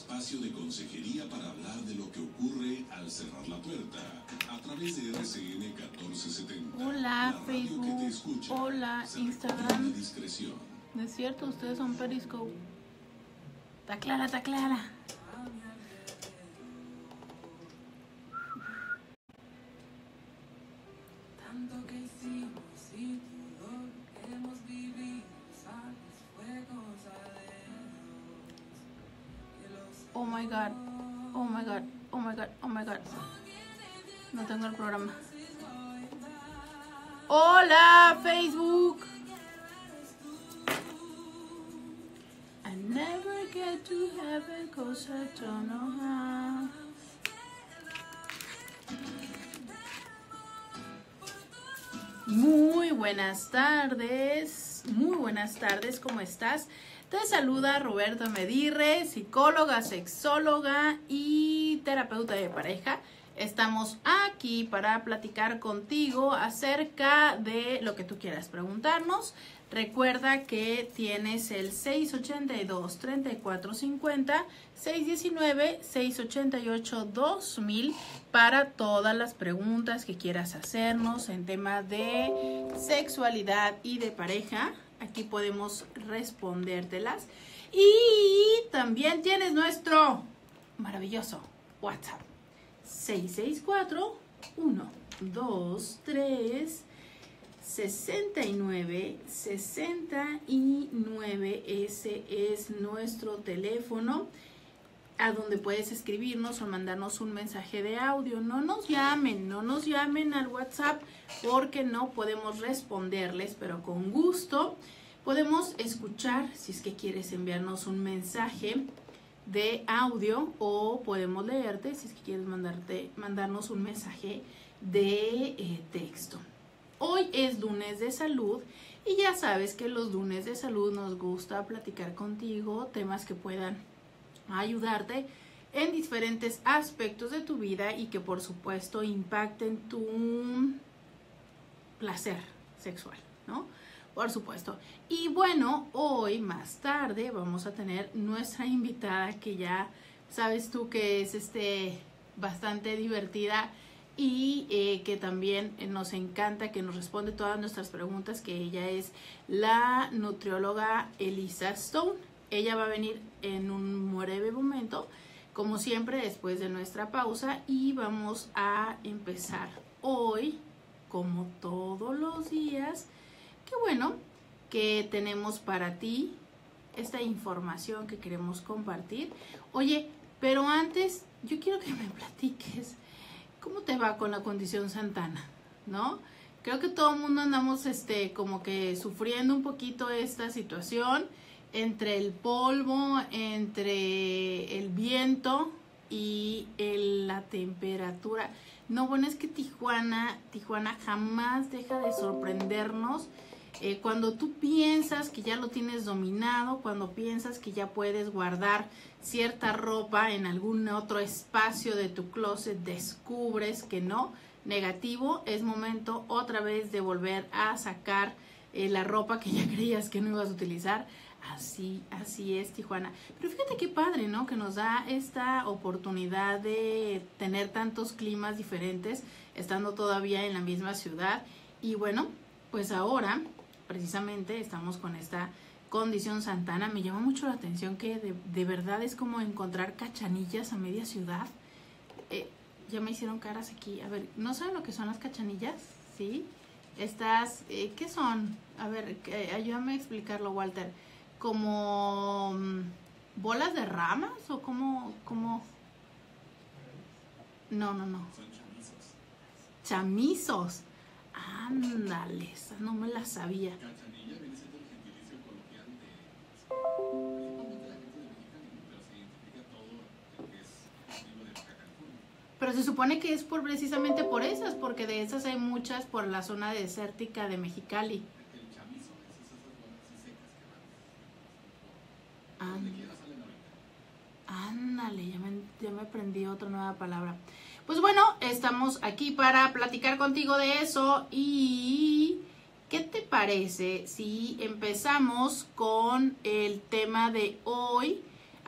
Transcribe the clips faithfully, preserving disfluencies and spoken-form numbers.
espacio de consejería para hablar de lo que ocurre al cerrar la puerta a través de R C N catorce setenta. Hola Facebook, escucha, hola Instagram. No es cierto, ustedes son Periscope. Está clara, está clara. Tanto que hicimos y todo lo que hemos vivido, sabes, fue cosa de Dios. Oh my god, oh my god, oh my god, oh my god. No tengo el programa. Hola Facebook. I never get to heaven cause I don't know how. Muy buenas tardes, muy buenas tardes, ¿cómo estás? Te saluda Roberta Medirre, psicóloga, sexóloga y terapeuta de pareja. Estamos aquí para platicar contigo acerca de lo que tú quieras preguntarnos. Recuerda que tienes el seis ochenta y dos, treinta y cuatro cincuenta, seis diecinueve, seis ochenta y ocho, dos mil para todas las preguntas que quieras hacernos en tema de sexualidad y de pareja. Aquí podemos respondértelas. Y también tienes nuestro maravilloso WhatsApp. seis seis cuatro, uno dos tres, sesenta y nueve, sesenta y nueve. Ese es nuestro teléfono a donde puedes escribirnos o mandarnos un mensaje de audio. No nos llamen, no nos llamen al WhatsApp porque no podemos responderles, pero con gusto podemos escuchar si es que quieres enviarnos un mensaje de audio o podemos leerte si es que quieres mandarte, mandarnos un mensaje de eh, texto. Hoy es lunes de salud y ya sabes que los lunes de salud nos gusta platicar contigo temas que puedan ayudarte en diferentes aspectos de tu vida y que por supuesto impacten tu placer sexual, ¿no? Por supuesto. Y bueno, hoy más tarde vamos a tener nuestra invitada que ya sabes tú que es este bastante divertida y eh, que también nos encanta, que nos responde todas nuestras preguntas, que ella es la nutrióloga Elisa Stone. Ella va a venir en un breve momento, como siempre, después de nuestra pausa, y vamos a empezar hoy, como todos los días. Qué bueno que tenemos para ti esta información que queremos compartir. Oye, pero antes yo quiero que me platiques cómo te va con la condición Santana, ¿no? Creo que todo el mundo andamos este, como que sufriendo un poquito esta situación entre el polvo, entre el viento y el, la temperatura. No, bueno, es que Tijuana, Tijuana jamás deja de sorprendernos. Eh, cuando tú piensas que ya lo tienes dominado, cuando piensas que ya puedes guardar cierta ropa en algún otro espacio de tu closet, descubres que no. Negativo, es momento otra vez de volver a sacar eh, la ropa que ya creías que no ibas a utilizar. Así, así es Tijuana. Pero fíjate qué padre, ¿no? Que nos da esta oportunidad de tener tantos climas diferentes, estando todavía en la misma ciudad. Y bueno, pues ahora precisamente estamos con esta condición Santana. Me llama mucho la atención que de, de verdad es como encontrar cachanillas a media ciudad. Eh, ya me hicieron caras aquí. A ver, ¿no saben lo que son las cachanillas? ¿Sí? Estas, eh, ¿qué son? A ver, eh, ayúdame a explicarlo, Walter. ¿Como um, bolas de ramas o como, como? No, no, no. Son chamizos. Chamizos. Ándale, esa no me la sabía. Cachanilla viene siendo el gentilicio coloquial de... Principalmente la gente de Mexicali, pero se identifica todo lo que es nativo de Baja California. Pero se supone que es por precisamente por esas, porque de esas hay muchas por la zona desértica de Mexicali. El chamizo es esas bolas así secas que van... Ah, donde quiera salen ahorita. ándale, ya me, ya me aprendí otra nueva palabra. Pues bueno, estamos aquí para platicar contigo de eso. Y ¿qué te parece si empezamos con el tema de hoy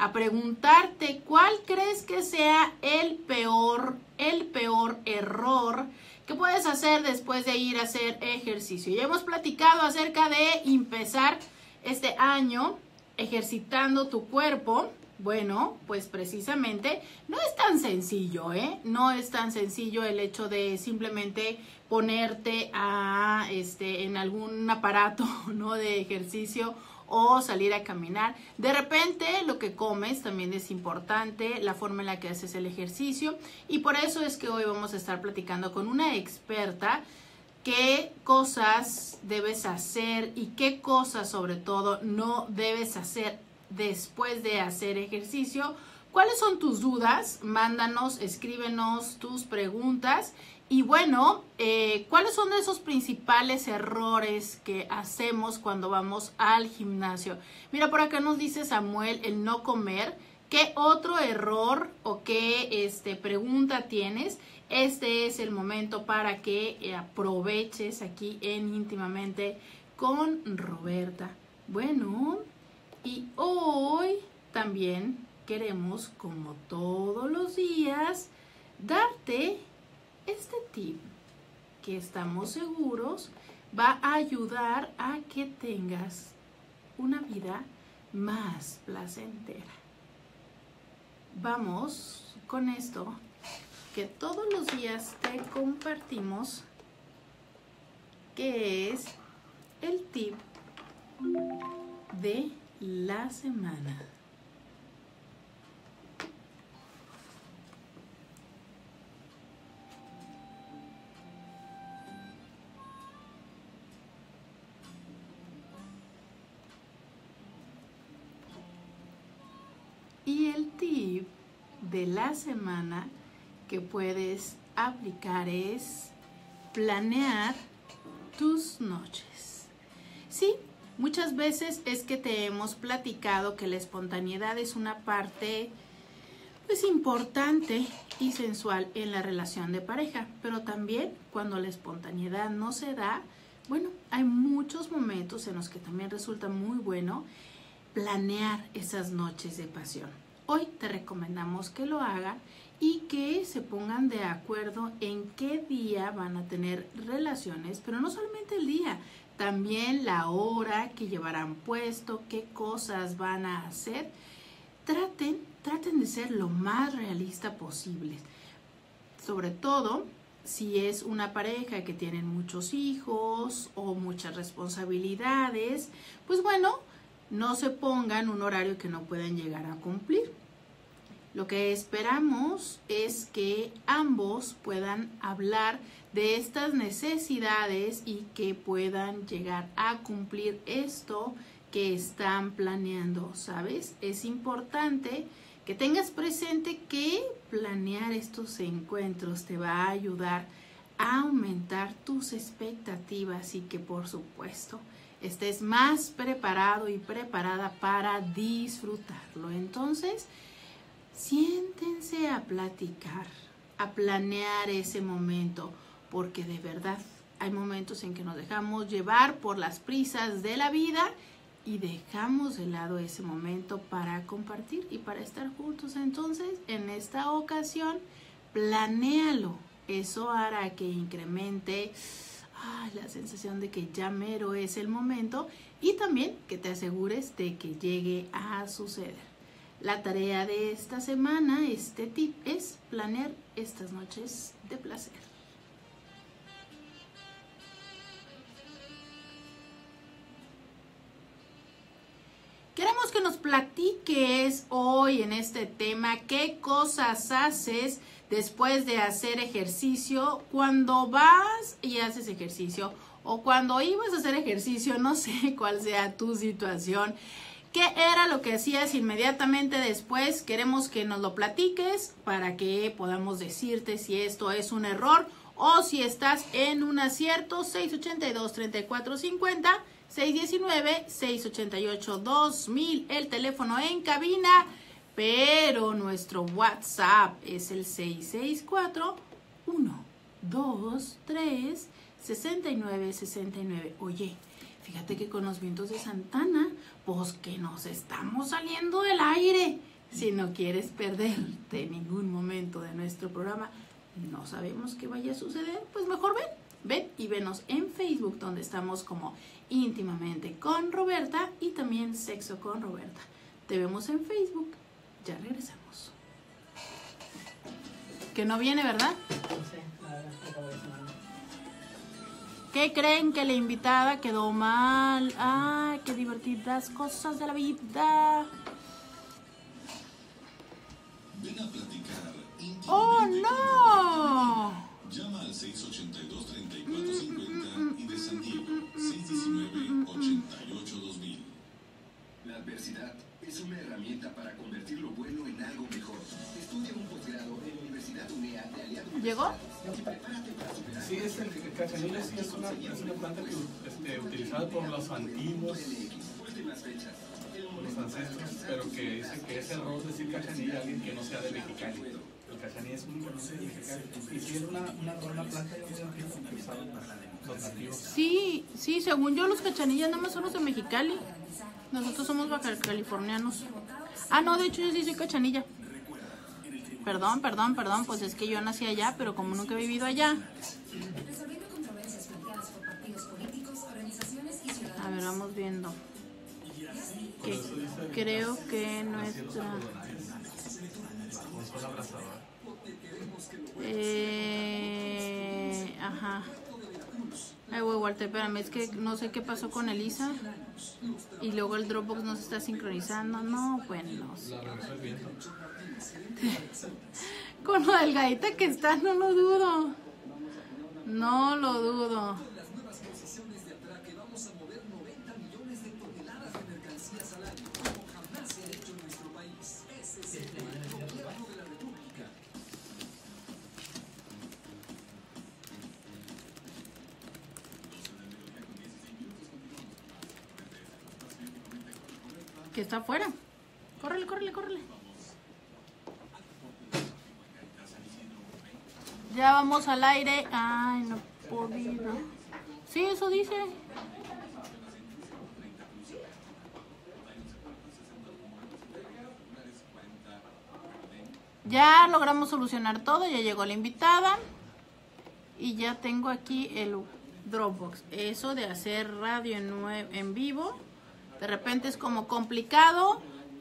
a preguntarte cuál crees que sea el peor, el peor error que puedes hacer después de ir a hacer ejercicio. Ya hemos platicado acerca de empezar este año ejercitando tu cuerpo. Bueno, pues precisamente no es tan sencillo, ¿eh? No es tan sencillo el hecho de simplemente ponerte a, este, en algún aparato, ¿no?, de ejercicio o salir a caminar. De repente lo que comes también es importante, la forma en la que haces el ejercicio, y por eso es que hoy vamos a estar platicando con una experta qué cosas debes hacer y qué cosas sobre todo no debes hacer después de hacer ejercicio. ¿Cuáles son tus dudas? Mándanos, escríbenos tus preguntas. Y bueno, eh, ¿cuáles son esos principales errores que hacemos cuando vamos al gimnasio? Mira, por acá nos dice Samuel el no comer. ¿Qué otro error o qué este, pregunta tienes? Este es el momento para que aproveches aquí en Íntimamente con Roberta. Bueno, y hoy también queremos, como todos los días, darte este tip que estamos seguros va a ayudar a que tengas una vida más placentera. Vamos con esto que todos los días te compartimos, que es el tip de la semana. Y el tip de la semana que puedes aplicar es planear tus noches. Sí, muchas veces es que te hemos platicado que la espontaneidad es una parte pues importante y sensual en la relación de pareja, pero también cuando la espontaneidad no se da, bueno, hay muchos momentos en los que también resulta muy bueno planear esas noches de pasión. Hoy te recomendamos que lo hagan y que se pongan de acuerdo en qué día van a tener relaciones, pero no solamente el día, también la hora que llevarán puesto, qué cosas van a hacer. Traten, traten de ser lo más realista posible. Sobre todo si es una pareja que tienen muchos hijos o muchas responsabilidades, pues bueno, no se pongan un horario que no puedan llegar a cumplir. Lo que esperamos es que ambos puedan hablar de estas necesidades y que puedan llegar a cumplir esto que están planeando, ¿sabes? Es importante que tengas presente que planear estos encuentros te va a ayudar a aumentar tus expectativas y que, por supuesto, estés más preparado y preparada para disfrutarlo. Entonces, siéntense a platicar, a planear ese momento, porque de verdad hay momentos en que nos dejamos llevar por las prisas de la vida y dejamos de lado ese momento para compartir y para estar juntos. Entonces, en esta ocasión, planéalo. Eso hará que incremente ay, la sensación de que ya mero es el momento y también que te asegures de que llegue a suceder. La tarea de esta semana, este tip, es planear estas noches de placer. Queremos que nos platiques hoy en este tema qué cosas haces después de hacer ejercicio, cuando vas y haces ejercicio o cuando ibas a hacer ejercicio, no sé cuál sea tu situación. ¿Qué era lo que hacías inmediatamente después? Queremos que nos lo platiques para que podamos decirte si esto es un error o si estás en un acierto. Seis ochenta y dos, treinta y cuatro cincuenta, seis diecinueve, seis ochenta y ocho, dos mil, el teléfono en cabina, pero nuestro WhatsApp es el seis seis cuatro, uno dos tres, seis nueve seis nueve. Oye, fíjate que con los vientos de Santana, pues que nos estamos saliendo del aire. Si no quieres perderte ningún momento de nuestro programa, no sabemos qué vaya a suceder, pues mejor ven, ven y venos en Facebook, donde estamos como Íntimamente con Roberta y también Sexo con Roberta. Te vemos en Facebook, ya regresamos. Que no viene, ¿verdad? ¿Qué creen? Que la invitada quedó mal. Ay, qué divertidas cosas de la vida. Ven a platicar íntimamente ¡Oh, con no! Roberta. Llama al seis ochenta y dos, treinta y cuatro cincuenta y de San Diego, seis diecinueve, ochenta y ocho, dos mil. La adversidad es una herramienta para convertir lo bueno en algo mejor. Estudia un posgrado en la Universidad UNEA de Aliado. ¿Llegó? Sí, es el, el cachanilla sí es una, es una planta que, este, utilizada por los antiguos, por los ancestros, pero que dicen que es error decir cachanilla a alguien que no sea de Mexicali. El cachanilla es únicamente de Mexicali. Y sí es una, una, una planta que utilizaban los nativos. Sí, sí, según yo los cachanillas nada más son los de Mexicali. Nosotros somos baja californianos. Ah, no, de hecho yo sí soy cachanilla. Perdón, perdón, perdón, pues es que yo nací allá, pero como nunca he vivido allá. A ver, vamos viendo. Que creo que nuestra... Eh... Ajá. Ay, güey, Walter, espérame, es que no sé qué pasó con Elisa. Y luego el Dropbox no se está sincronizando. No, bueno, no sé. Con lo delgadita que está, no lo dudo. No lo dudo. Que está afuera. Córrele, córrele, córrele. Ya vamos al aire. Ay, no puedo. Sí, eso dice. Ya logramos solucionar todo. Ya llegó la invitada. Y ya tengo aquí el Dropbox. Eso de hacer radio en, en vivo, de repente es como complicado.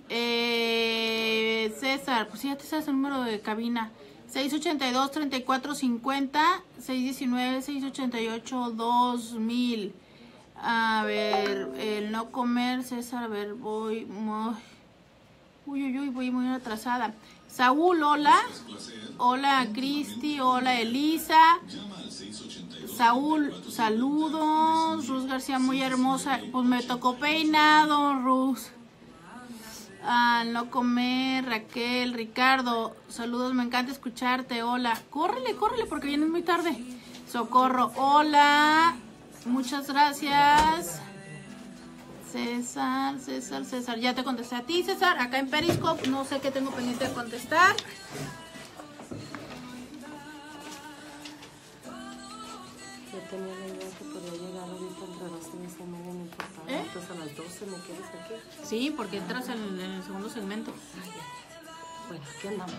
Eh, César, pues ya te sabes el número de cabina. seis ochenta y dos, treinta y cuatro cincuenta, seis diecinueve, seis ochenta y ocho, dos mil. A ver, el no comer, César, a ver, voy muy... Uy, uy, uy, voy muy atrasada. Saúl, hola. Hola, Cristi, hola, Elisa. Saúl, saludos. Ruz García, muy hermosa. Pues me tocó peinado, Ruz. Ah, no comer, Raquel, Ricardo, saludos, me encanta escucharte, hola. Córrele, córrele, porque vienes muy tarde. Socorro, hola. Muchas gracias. César, César, César, ya te contesté a ti, César. Acá en Periscope, no sé qué tengo pendiente de contestar. Yo tenía la idea que podía llegar ahorita entre las diez y media, no importaba. ¿Eh? Entonces a las doce me quedas aquí. Sí, porque entras en, en el segundo segmento. Bueno, aquí andamos.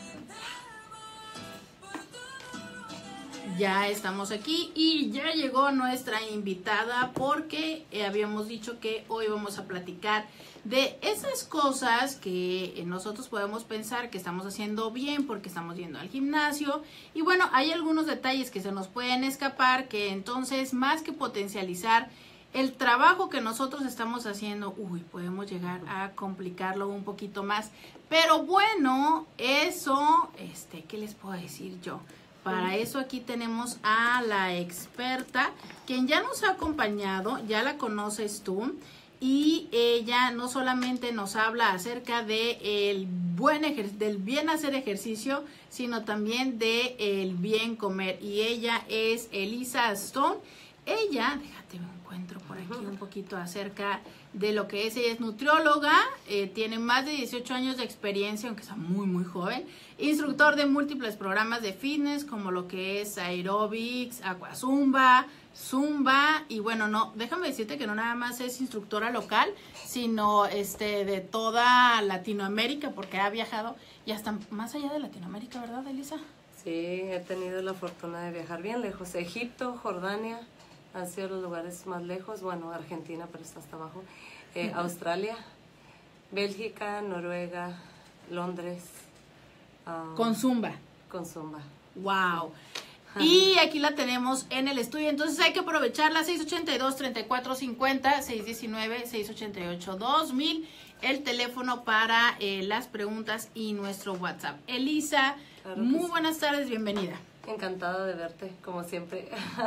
Ya estamos aquí y ya llegó nuestra invitada porque eh, habíamos dicho que hoy vamos a platicar de esas cosas que nosotros podemos pensar que estamos haciendo bien porque estamos yendo al gimnasio. Y bueno, hay algunos detalles que se nos pueden escapar, que entonces más que potencializar el trabajo que nosotros estamos haciendo, uy, podemos llegar a complicarlo un poquito más. Pero bueno, eso, este, ¿qué les puedo decir yo? Para eso aquí tenemos a la experta, quien ya nos ha acompañado, ya la conoces tú, y ella no solamente nos habla acerca de el buen ejer- del bien hacer ejercicio, sino también de el bien comer. Y ella es Elisa Stone, Ella, déjate me encuentro por aquí un poquito acerca de lo que es. Ella es nutrióloga, eh, tiene más de dieciocho años de experiencia, aunque está muy, muy joven. Instructor de múltiples programas de fitness, como lo que es aerobics, aquazumba, zumba. Y bueno, no, déjame decirte que no nada más es instructora local, sino este de toda Latinoamérica, porque ha viajado y hasta más allá de Latinoamérica, ¿verdad, Elisa? Sí, he tenido la fortuna de viajar bien lejos. Egipto, Jordania, han sido los lugares más lejos. Bueno, Argentina, pero está hasta abajo. Eh, uh-huh. Australia, Bélgica, Noruega, Londres. Um, con Zumba. Con Zumba. Wow. Y aquí la tenemos en el estudio, entonces hay que aprovecharla. Seis ochenta y dos, treinta y cuatro cincuenta, seis diecinueve, seis ochenta y ocho, dos mil, el teléfono para eh, las preguntas y nuestro WhatsApp. Elisa, claro muy sí. Buenas tardes, bienvenida. Encantada de verte, como siempre.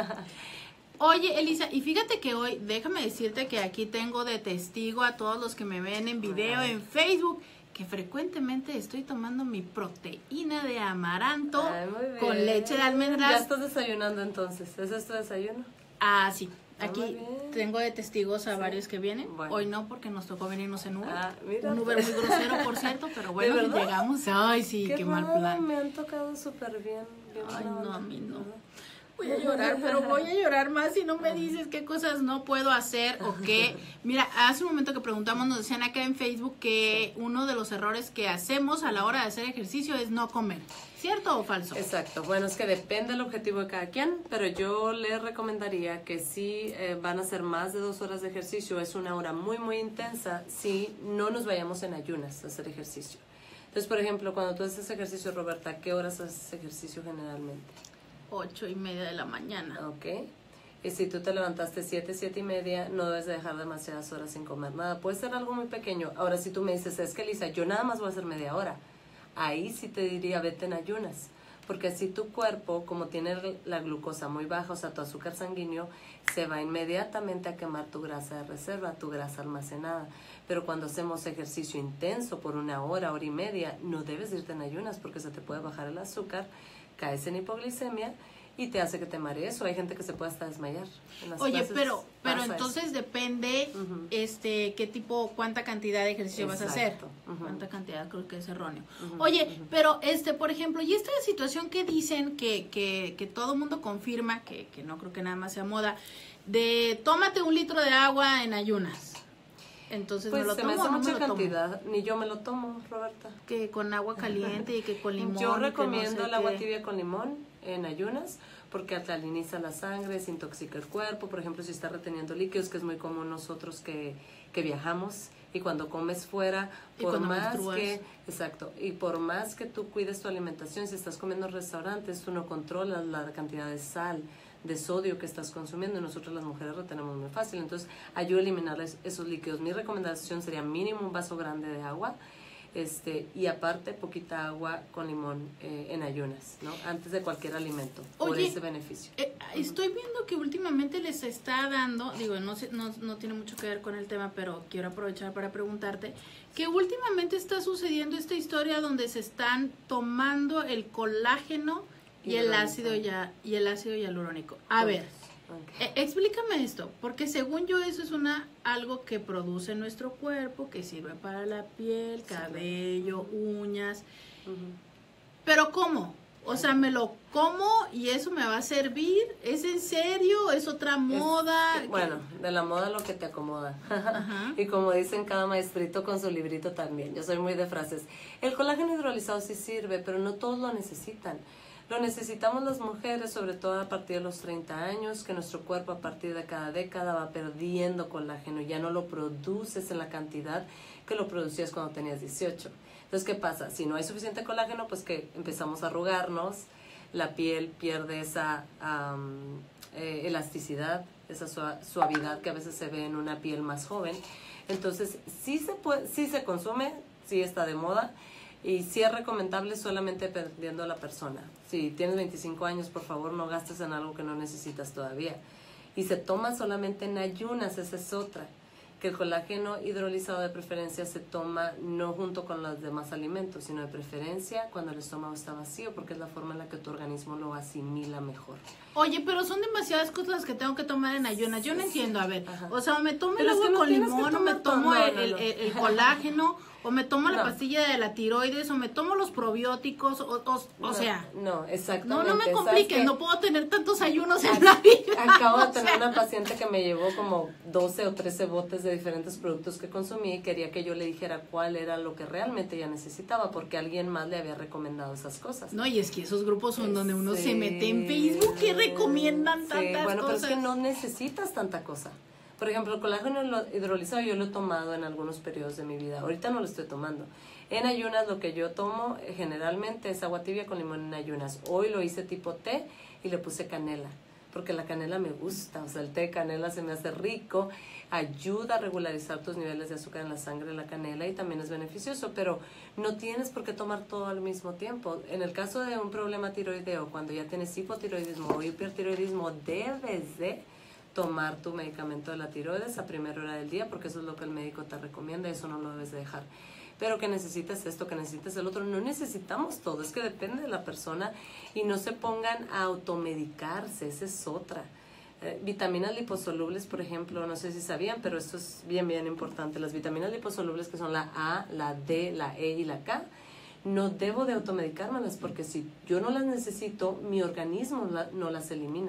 Oye, Elisa, y fíjate que hoy, déjame decirte que aquí tengo de testigo a todos los que me ven en video, en Facebook, que frecuentemente estoy tomando mi proteína de amaranto. Ay, con leche de almendras. Ya estás desayunando entonces, ¿ese es tu desayuno? Ah, sí. Aquí tengo de testigos a sí. varios que vienen. Bueno. Hoy no, porque nos tocó venirnos en Uber. Ah, mira, un Uber muy grosero, por cierto, pero bueno, llegamos. Ay, sí, qué, qué mal plan. Me han tocado súper bien. bien Ay, no, a mí no. Voy a llorar, pero voy a llorar más si no me dices qué cosas no puedo hacer o qué. Mira, hace un momento que preguntamos, nos decían acá en Facebook que uno de los errores que hacemos a la hora de hacer ejercicio es no comer. ¿Cierto o falso? Exacto. Bueno, es que depende del objetivo de cada quien, pero yo les recomendaría que si eh, van a hacer más de dos horas de ejercicio, es una hora muy, muy intensa, si no nos vayamos en ayunas a hacer ejercicio. Entonces, por ejemplo, cuando tú haces ejercicio, Roberta, ¿qué horas haces ejercicio generalmente? Ocho y media de la mañana. Ok. Y si tú te levantaste siete, siete y media, no debes de dejar demasiadas horas sin comer nada. Puede ser algo muy pequeño. Ahora, si tú me dices, es que Lisa, yo nada más voy a hacer media hora, ahí sí te diría, vete en ayunas. Porque así tu cuerpo, como tiene la glucosa muy baja, o sea, tu azúcar sanguíneo, se va inmediatamente a quemar tu grasa de reserva, tu grasa almacenada. Pero cuando hacemos ejercicio intenso por una hora, hora y media, no debes irte en ayunas porque se te puede bajar el azúcar, caes en hipoglicemia y te hace que te marees, o hay gente que se puede hasta desmayar. Oye, pero pero entonces eso. depende uh-huh. este qué tipo, cuánta cantidad de ejercicio Exacto. vas a hacer. Uh-huh. Cuánta cantidad, creo que es erróneo. Uh-huh. Oye, uh-huh. pero este, por ejemplo, y esta situación que dicen que que que todo mundo confirma, que que no creo que nada más sea moda, de tómate un litro de agua en ayunas. Entonces, pues ¿me lo se tomo me hace o no mucha me lo cantidad, tomo? ni yo me lo tomo, Roberta. Que con agua caliente y que con limón. Yo recomiendo no sé el agua qué. tibia con limón en ayunas, porque alcaliniza la sangre, desintoxica el cuerpo. Por ejemplo, si está reteniendo líquidos, que es muy común nosotros que, que viajamos, y cuando comes fuera, por más menstruas. que, exacto, y por más que tú cuides tu alimentación, si estás comiendo en restaurantes, tú no controlas la cantidad de sal, de sodio que estás consumiendo, y nosotros las mujeres retenemos muy fácil. Entonces, ayuda a eliminar esos líquidos. Mi recomendación sería mínimo un vaso grande de agua, este y aparte poquita agua con limón eh, en ayunas, ¿no? Antes de cualquier alimento. Oye, por ese beneficio. Eh, uh-huh. Estoy viendo que últimamente les está dando, digo, no, no, no tiene mucho que ver con el tema, pero quiero aprovechar para preguntarte, que últimamente está sucediendo esta historia donde se están tomando el colágeno y el ácido ya y el ácido hialurónico. A okay. ver, okay. Eh, explícame esto, porque según yo eso es una algo que produce nuestro cuerpo, que sirve para la piel, cabello, sí. uñas. Uh-huh. Pero ¿cómo? O sea, me lo como y eso me va a servir. ¿Es en serio? ¿Es otra moda? Es, bueno, de la moda lo que te acomoda. Uh-huh. Y como dicen cada maestrito con su librito también. Yo soy muy de frases. El colágeno hidrolizado sí sirve, pero no todos lo necesitan. Lo necesitamos las mujeres, sobre todo a partir de los treinta años, que nuestro cuerpo a partir de cada década va perdiendo colágeno, ya no lo produces en la cantidad que lo producías cuando tenías dieciocho. Entonces, ¿qué pasa? Si no hay suficiente colágeno, pues que empezamos a arrugarnos, la piel pierde esa um, eh, elasticidad, esa suavidad que a veces se ve en una piel más joven. Entonces, sí se puede, sí se consume, sí está de moda, y sí es recomendable solamente dependiendo de la persona. Si tienes veinticinco años, por favor, no gastes en algo que no necesitas todavía. Y se toma solamente en ayunas, esa es otra. que el colágeno hidrolizado de preferencia se toma no junto con los demás alimentos, sino de preferencia cuando el estómago está vacío, porque es la forma en la que tu organismo lo asimila mejor. Oye, pero son demasiadas cosas las que tengo que tomar en ayunas. Yo no entiendo, a ver, Ajá. o sea, o me tomo el Pero es agua que no con tienes que limón, o me tomar todo. tomo No, el, no, el- no. el- el colágeno, o me tomo la No. pastilla de la tiroides, o me tomo los probióticos, o, o, o No, sea, no, no, exactamente. no me ¿Sabes compliquen, qué? no puedo tener tantos ayunos en la vida. Acabo de o tener sea. una paciente que me llevó como doce o trece botes de diferentes productos que consumí y quería que yo le dijera cuál era lo que realmente ella necesitaba porque alguien más le había recomendado esas cosas. No, y es que esos grupos son donde uno se Sí, mete en Facebook y recomiendan sí, tantas bueno, cosas. pero es que no necesitas tanta cosa. Por ejemplo, el colágeno lo- hidrolizado yo lo he tomado en algunos periodos de mi vida. Ahorita no lo estoy tomando. En ayunas lo que yo tomo eh, generalmente es agua tibia con limón en ayunas. Hoy lo hice tipo té y le puse canela, porque la canela me gusta. O sea, el té de canela se me hace rico, ayuda a regularizar tus niveles de azúcar en la sangre la canela y también es beneficioso, pero no tienes por qué tomar todo al mismo tiempo. En el caso de un problema tiroideo, cuando ya tienes hipotiroidismo o hipertiroidismo, debes de tomar tu medicamento de la tiroides a primera hora del día, porque eso es lo que el médico te recomienda y eso no lo debes de dejar. Pero que necesites esto, que necesites el otro, no necesitamos todo, es que depende de la persona y no se pongan a automedicarse, esa es otra. Eh, vitaminas liposolubles, por ejemplo, no sé si sabían, pero esto es bien, bien importante. Las vitaminas liposolubles que son la A, la D, la E y la K, no debo de automedicármelas porque si yo no las necesito, mi organismo la- no las elimina.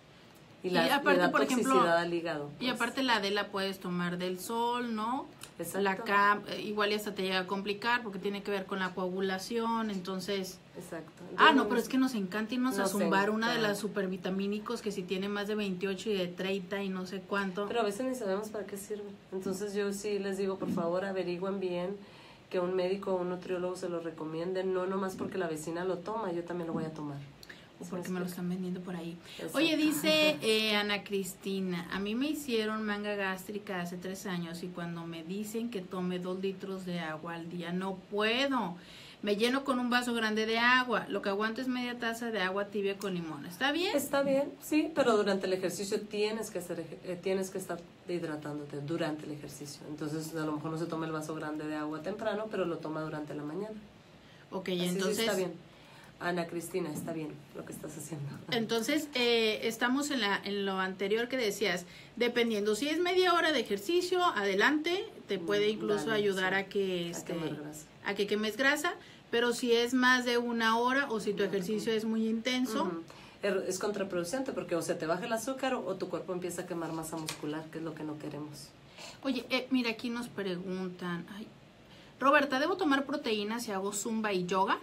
Y, la, Y aparte, le da por toxicidad ejemplo, al hígado. Y pues. aparte la D la puedes tomar del sol, ¿no? Exacto. La K eh, igual y hasta te llega a complicar porque tiene que ver con la coagulación, entonces... Exacto. Ah, no, Entonces, pero es que nos encanta irnos a nos zumbar una de encanta. las supervitamínicos que si tiene más de veintiocho y de treinta y no sé cuánto. Pero a veces ni sabemos para qué sirve. Entonces yo sí les digo, por favor, averigüen bien, que un médico o un nutriólogo se lo recomiende, no nomás porque la vecina lo toma, yo también lo voy a tomar. O porque me lo están vendiendo por ahí. Exacto. Oye, dice eh, Ana Cristina, a mí me hicieron manga gástrica hace tres años y cuando me dicen que tome dos litros de agua al día, no puedo. Me lleno con un vaso grande de agua. Lo que aguanto es media taza de agua tibia con limón. ¿Está bien? Está bien, sí, pero durante el ejercicio tienes que hacer, ej- eh, tienes que estar hidratándote durante el ejercicio. Entonces, a lo mejor no se toma el vaso grande de agua temprano, pero lo toma durante la mañana. Ok, Así sí entonces... está bien. Ana Cristina, está bien lo que estás haciendo. Entonces, eh, estamos en, la, en lo anterior que decías, dependiendo, si es media hora de ejercicio, adelante, te puede Mm, incluso vale, ayudar sí. a que, A este, quemar grasa. a que quemes grasa, pero si es más de una hora o si tu ejercicio es muy intenso, Ujú. Er- Es contraproducente porque o se te baja el azúcar o, o tu cuerpo empieza a quemar masa muscular, que es lo que no queremos. oye, eh, mira, aquí nos preguntan, ay, Roberta, ¿debo tomar proteínas si hago zumba y yoga?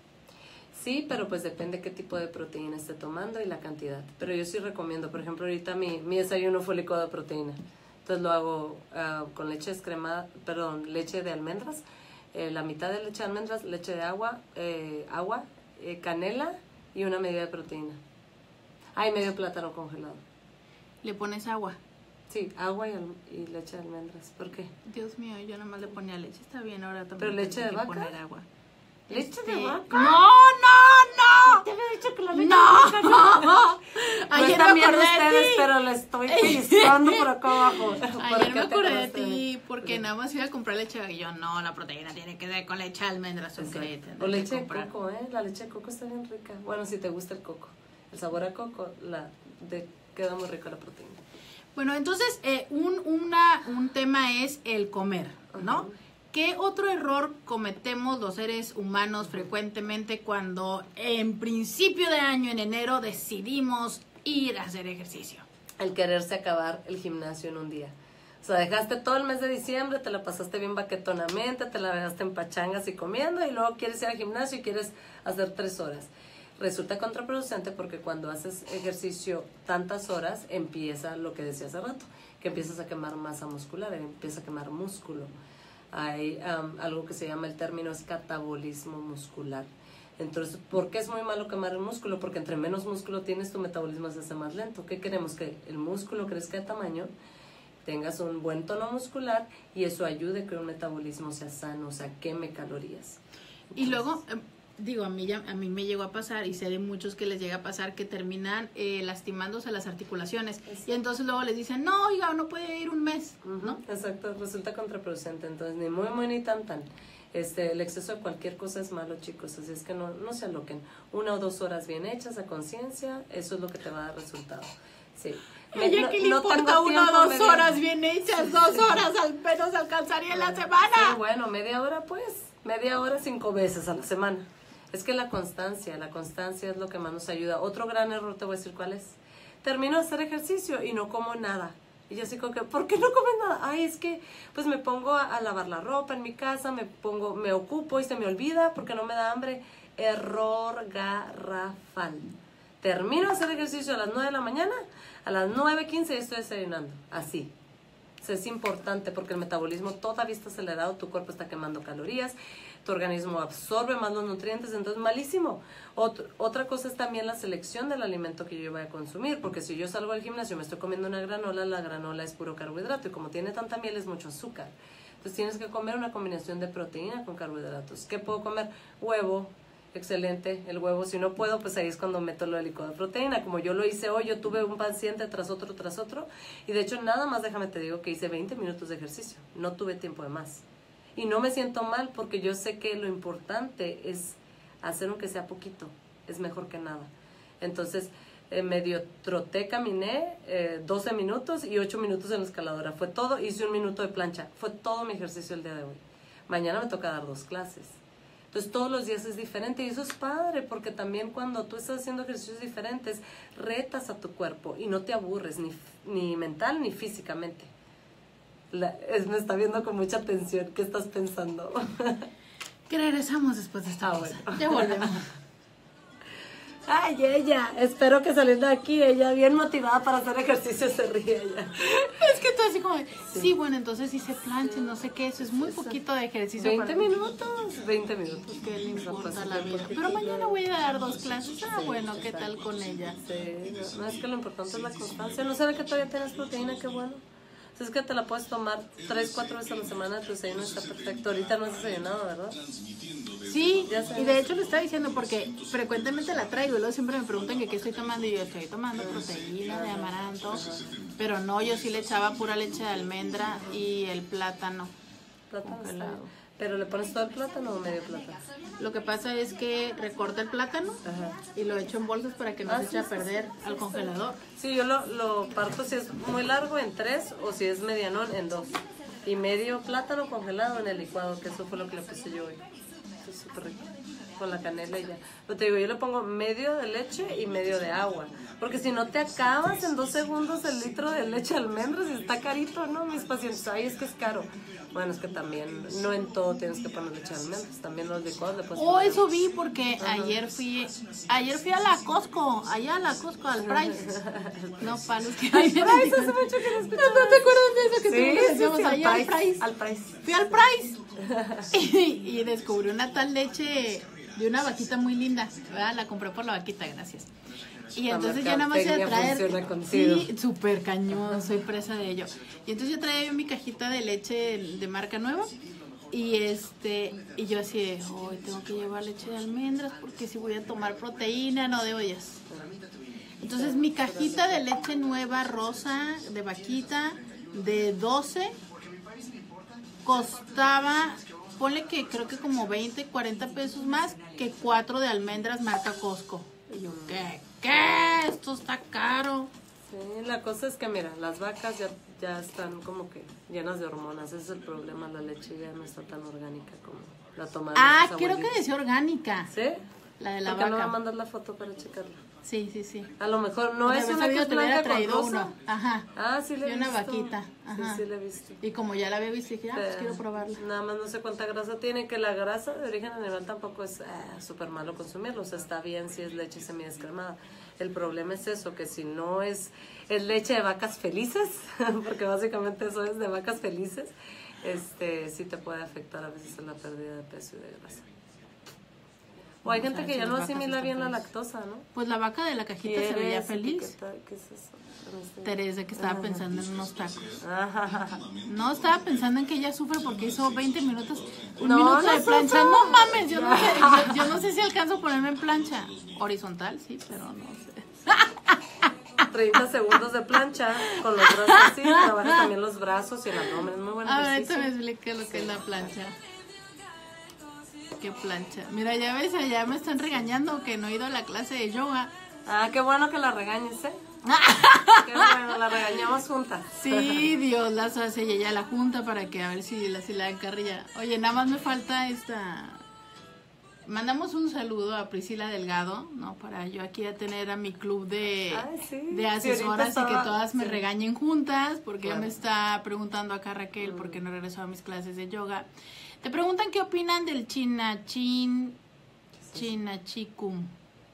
Sí, pero pues depende qué tipo de proteína esté tomando y la cantidad. Pero yo sí recomiendo, por ejemplo, ahorita mi, mi desayuno fue licuado de proteína. Entonces lo hago ah, con leche descremada, perdón, leche de almendras, eh, la mitad de leche de almendras, leche de agua, eh, agua, eh, canela y una medida de proteína. Ah, y medio plátano congelado. Le pones agua. Sí, agua y, al- y leche de almendras. ¿Por qué? Dios mío, yo nada más le ponía leche, está bien, ahora también. ¿Pero leche tengo de que vaca? poner agua. ¿Leche de Este, vaca? No, no, no. Te había dicho que la No, leche de vaca no. no. No Ayer están me viendo acordé de ustedes, ti. pero le estoy pellizcando por acá abajo. ¿Por Ayer qué me te acordé de acordaste de mí? ti porque nada más iba a comprar leche y yo, no, la proteína tiene que ver con leche de almendras. Ok, Exacto. tendré O que leche de comprar. coco, ¿eh? La leche de coco está bien rica. Bueno, si te gusta el coco. El sabor a coco, la de, queda muy rica la proteína. Bueno, entonces, eh, un, una, un tema es el comer, ¿no? Ajá. ¿Qué otro error cometemos los seres humanos frecuentemente cuando en principio de año, en enero, decidimos ir a hacer ejercicio? El quererse acabar el gimnasio en un día. O sea, dejaste todo el mes de diciembre, te la pasaste bien baquetonamente, te la dejaste en pachangas y comiendo y luego quieres ir al gimnasio y quieres hacer tres horas. Resulta contraproducente porque cuando haces ejercicio tantas horas empieza lo que decía hace rato, que empiezas a quemar masa muscular, empieza a quemar músculo. Hay um, algo que se llama, el término es catabolismo muscular. Entonces, ¿por qué es muy malo quemar el músculo? Porque entre menos músculo tienes, tu metabolismo se hace más lento. ¿Qué queremos? Que el músculo crezca de tamaño, tengas un buen tono muscular y eso ayude a que un metabolismo sea sano, o sea, queme calorías. Y luego, eh, digo, a mí, ya, a mí me llegó a pasar y sé de muchos que les llega a pasar que terminan eh, lastimándose las articulaciones y entonces luego les dicen, no, oiga, no puede ir un mes, Ujú, ¿no? Exacto, resulta contraproducente, entonces ni muy muy ni tan tan. Este, el exceso de cualquier cosa es malo, chicos, así es que no, no se aloquen. Una o dos horas bien hechas a conciencia, eso es lo que te va a dar resultado. Sí. Me- Ella no- que le no importa tengo una o tiempo, dos media- horas bien hechas, dos horas al menos alcanzaría en la semana. Sí, bueno, media hora pues, media hora cinco veces a la semana. Es que la constancia, la constancia es lo que más nos ayuda. Otro gran error te voy a decir cuál es. Termino de hacer ejercicio y no como nada. Y yo así como que, ¿por qué no comes nada? Ay, es que pues me pongo a, a lavar la ropa en mi casa, me pongo, me ocupo y se me olvida porque no me da hambre. Error garrafal. Termino de hacer ejercicio a las nueve de la mañana, a las nueve quince ya estoy desayunando. Así. O sea, es importante porque el metabolismo todavía está acelerado, tu cuerpo está quemando calorías, tu organismo absorbe más los nutrientes, entonces malísimo. Ot- otra cosa es también la selección del alimento que yo voy a consumir, porque si yo salgo al gimnasio y me estoy comiendo una granola, la granola es puro carbohidrato y como tiene tanta miel es mucho azúcar. Entonces tienes que comer una combinación de proteína con carbohidratos. ¿Qué puedo comer? Huevo. Excelente, el huevo. Si no puedo, pues ahí es cuando meto lo del licuado de proteína. Como yo lo hice hoy, yo tuve un paciente tras otro, tras otro. Y de hecho, nada más déjame te digo que hice veinte minutos de ejercicio. No tuve tiempo de más. Y no me siento mal porque yo sé que lo importante es hacer aunque sea poquito. Es mejor que nada. Entonces, eh, medio troté, caminé eh, doce minutos y ocho minutos en la escaladora. Fue todo. Hice un minuto de plancha. Fue todo mi ejercicio el día de hoy. Mañana me toca dar dos clases. Entonces todos los días es diferente y eso es padre porque también cuando tú estás haciendo ejercicios diferentes retas a tu cuerpo y no te aburres ni, ni mental ni físicamente. La, es, me está viendo con mucha atención. ¿Qué estás pensando? Que regresamos después de esta Ah, pausa. bueno. Ya volvemos. Ay, ella. Espero que saliendo de aquí ella bien motivada para hacer ejercicio se ríe ella. Es que tú así como, de, sí, bueno, entonces hice plancha, no sé qué, eso es muy poquito de ejercicio. veinte para mí. minutos. veinte minutos. Que le O sea, importa pues, la un vida. poquito. Pero mañana voy a dar dos clases. Ah, bueno, ¿qué tal con ella? Sí, no, no, es que lo importante es la constancia. No sabe que todavía tienes proteína, qué bueno. O sea, es que te la puedes tomar tres, cuatro veces a la semana, tu desayuno está perfecto. Ahorita no has desayunado, ¿verdad? Sí, Ya sé. y de hecho lo estaba diciendo porque frecuentemente la traigo y luego siempre me preguntan que qué estoy tomando y yo estoy tomando proteína de amaranto, pero no, yo sí le echaba pura leche de almendra y el plátano. Plátano está Congelado. bien. ¿Pero le pones todo el plátano o medio plátano? Lo que pasa es que recorto el plátano Ajá. y lo echo en bolsas para que no Ah, se sí, eche a sí, perder al congelador. Sí, yo lo, lo parto si es muy largo en tres o si es medianón en dos. Y medio plátano congelado en el licuado, que eso fue lo que le puse yo hoy. Eso es súper rico. Con la canela y ya. Pero te digo, yo le pongo medio de leche y medio de agua. Porque si no te acabas en dos segundos el litro de leche de almendras y está carito, ¿no? Mis pacientes, ay, es que es caro. Bueno, es que también, no en todo tienes que poner leche de almendras. También los licuados le puedes Oh, poner. eso vi porque ayer fui, ayer fui a la Costco, allá a la Costco, al Price. No, palos que Ay, Price, hace mucho que no ¿No, escuchaba. no te acuerdas de eso que Sí, siempre sí, decíamos sí, al allá al Price, Price? al Price. Fui al Price y, y descubrí una tal leche de una vaquita muy linda, ¿verdad? La compré por la vaquita, gracias. Y entonces yo nada más iba a mercadotecnia funciona traer, contigo. sí, súper cañón, soy presa de ello. Y entonces yo traía yo mi cajita de leche de marca nueva y este y yo así de, hoy tengo que llevar leche de almendras porque si voy a tomar proteína no de ollas. Entonces mi cajita de leche nueva rosa de vaquita de doce costaba, ponle que creo que como veinte, cuarenta pesos más que cuatro de almendras marca Costco. Y yo, ¿qué? ¿Qué? Esto está caro. Sí, la cosa es que, mira, las vacas ya, ya están como que llenas de hormonas. Ese es el problema, la leche ya no está tan orgánica como la toman Ah, nuestros creo que abuelitos. decía orgánica. ¿Sí? La de la ¿Por qué no me vaca. mandas la foto para checarla? Sí, sí, sí. A lo mejor no De es haber una que sabido es te hubiera blanca con traído rosa. uno. Ajá. Ah, sí le he Y una visto. vaquita. Ajá. Sí, sí le he visto. Y como ya la había visto, dije, ah, pues Eh, quiero probarla. Nada más no sé cuánta grasa tiene, que la grasa de origen animal tampoco es ah, súper malo consumirlo, o sea, está bien si es leche semidescremada. El problema es eso, que si no es, es leche de vacas felices, porque básicamente eso es de vacas felices, este sí te puede afectar a veces en la pérdida de peso y de grasa. O hay Vamos a gente ver que si ya las no vacas asimila están bien la felices. lactosa, ¿no? Pues la vaca de la cajita se veía ¿Quieres feliz. etiquetar? ¿Qué es eso? Este- Teresa, que estaba Ajá. pensando en unos tacos. Ajá. No, estaba pensando en que ella sufre porque hizo veinte minutos, un No, minuto no de plancha. sufro. No mames, yo no, sé, yo, yo no sé si alcanzo a ponerme en plancha. Horizontal, sí, pero no sé. treinta segundos de plancha con los brazos así. Trabaja también los brazos y el abdomen. Es muy buen A ver, ahorita ejercicio. me expliqué lo que es la plancha. ¿Qué plancha? Mira, ya ves, allá me están regañando que no he ido a la clase de yoga. Ah, qué bueno que la regañes, ¿eh? Qué bueno, la regañamos juntas. Sí, Dios las hace y ella la junta para que a ver si la, si la dan carrilla. Oye, nada más me falta esta... Mandamos un saludo a Priscila Delgado, ¿no? Para yo aquí a tener a mi club de, Ay, sí. de Sí, asesoras ahorita y que estaba- todas me sí. regañen juntas, porque Claro. ella me está preguntando acá Raquel por qué no regresó a mis clases de yoga. Te preguntan qué opinan del chinachin, chinachicum.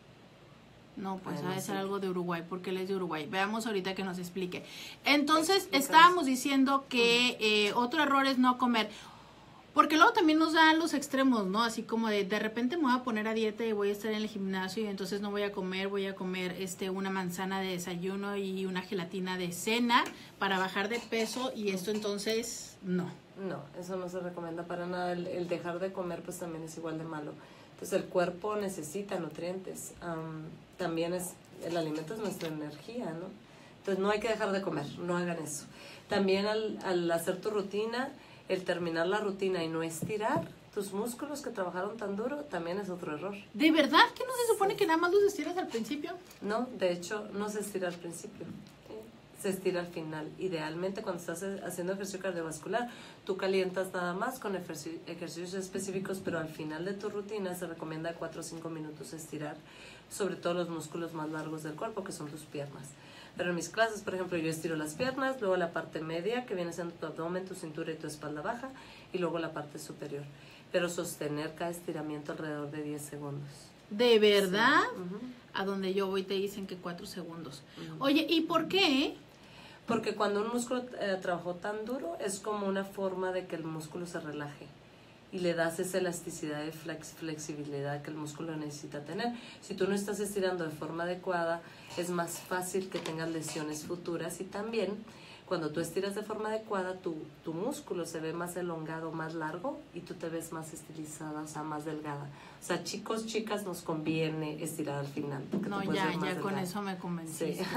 No, pues Bueno, ha de ser sí. algo de Uruguay, porque él es de Uruguay. Veamos ahorita que nos explique. Entonces, Explícanos. estábamos diciendo que eh, otro error es no comer. Porque luego también nos dan los extremos, ¿no? Así como de, de repente me voy a poner a dieta y voy a estar en el gimnasio y entonces no voy a comer, voy a comer este una manzana de desayuno y una gelatina de cena para bajar de peso y esto entonces no. No, eso no se recomienda para nada. El, el dejar de comer pues también es igual de malo. Entonces el cuerpo necesita nutrientes. Am, también es, el alimento es nuestra energía, ¿no? Entonces no hay que dejar de comer, no hagan eso. También al, al hacer tu rutina, el terminar la rutina y no estirar tus músculos que trabajaron tan duro, también es otro error. ¿De verdad que no se supone que nada más los estiras al principio? No, de hecho, no se estira al principio, ¿sí? Se estira al final. Idealmente, cuando estás haciendo ejercicio cardiovascular, tú calientas nada más con ejerci- ejercicios específicos, pero al final de tu rutina se recomienda cuatro o cinco minutos estirar, sobre todo los músculos más largos del cuerpo, que son tus piernas. Pero en mis clases, por ejemplo, yo estiro las piernas, luego la parte media, que viene siendo tu abdomen, tu cintura y tu espalda baja, y luego la parte superior. Pero sostener cada estiramiento alrededor de diez segundos. ¿De verdad? Ujú. A donde yo voy te dicen que cuatro segundos. Ujú. Oye, ¿y por qué? Porque cuando un músculo eh, trabajó tan duro, es como una forma de que el músculo se relaje. Y le das esa elasticidad y flex, flexibilidad que el músculo necesita tener. Si tú no estás estirando de forma adecuada, es más fácil que tengas lesiones futuras. Y también, cuando tú estiras de forma adecuada, tu, tu músculo se ve más elongado, más largo, y tú te ves más estilizada, o sea, más delgada. O sea, chicos, chicas, nos conviene estirar al final. porque No, te puedes ya, ver más ya con delgada. eso me convencí. Sí.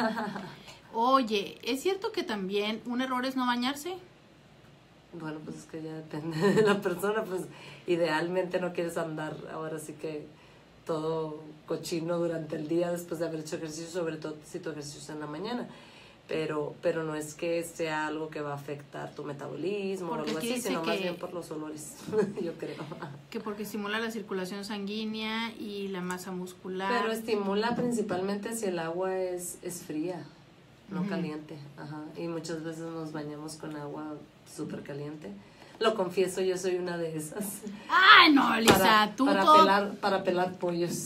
Oye, ¿es cierto que también un error es no bañarse? Bueno, pues es que ya depende de la persona, pues idealmente no quieres andar ahora sí que todo cochino durante el día después de haber hecho ejercicio, sobre todo si tu ejercicio es en la mañana. Pero, pero no es que sea algo que va a afectar tu metabolismo Porque o algo aquí así, dice sino más que- bien por los olores, yo creo. Que porque estimula la circulación sanguínea y la masa muscular. Pero estimula principalmente si el agua es, es fría, no Ujú. caliente. Ajá. Y muchas veces nos bañamos con agua súper caliente. Lo confieso, yo soy una de esas. Ay, no, Lisa, para, tú para todo... pelar para pelar pollos.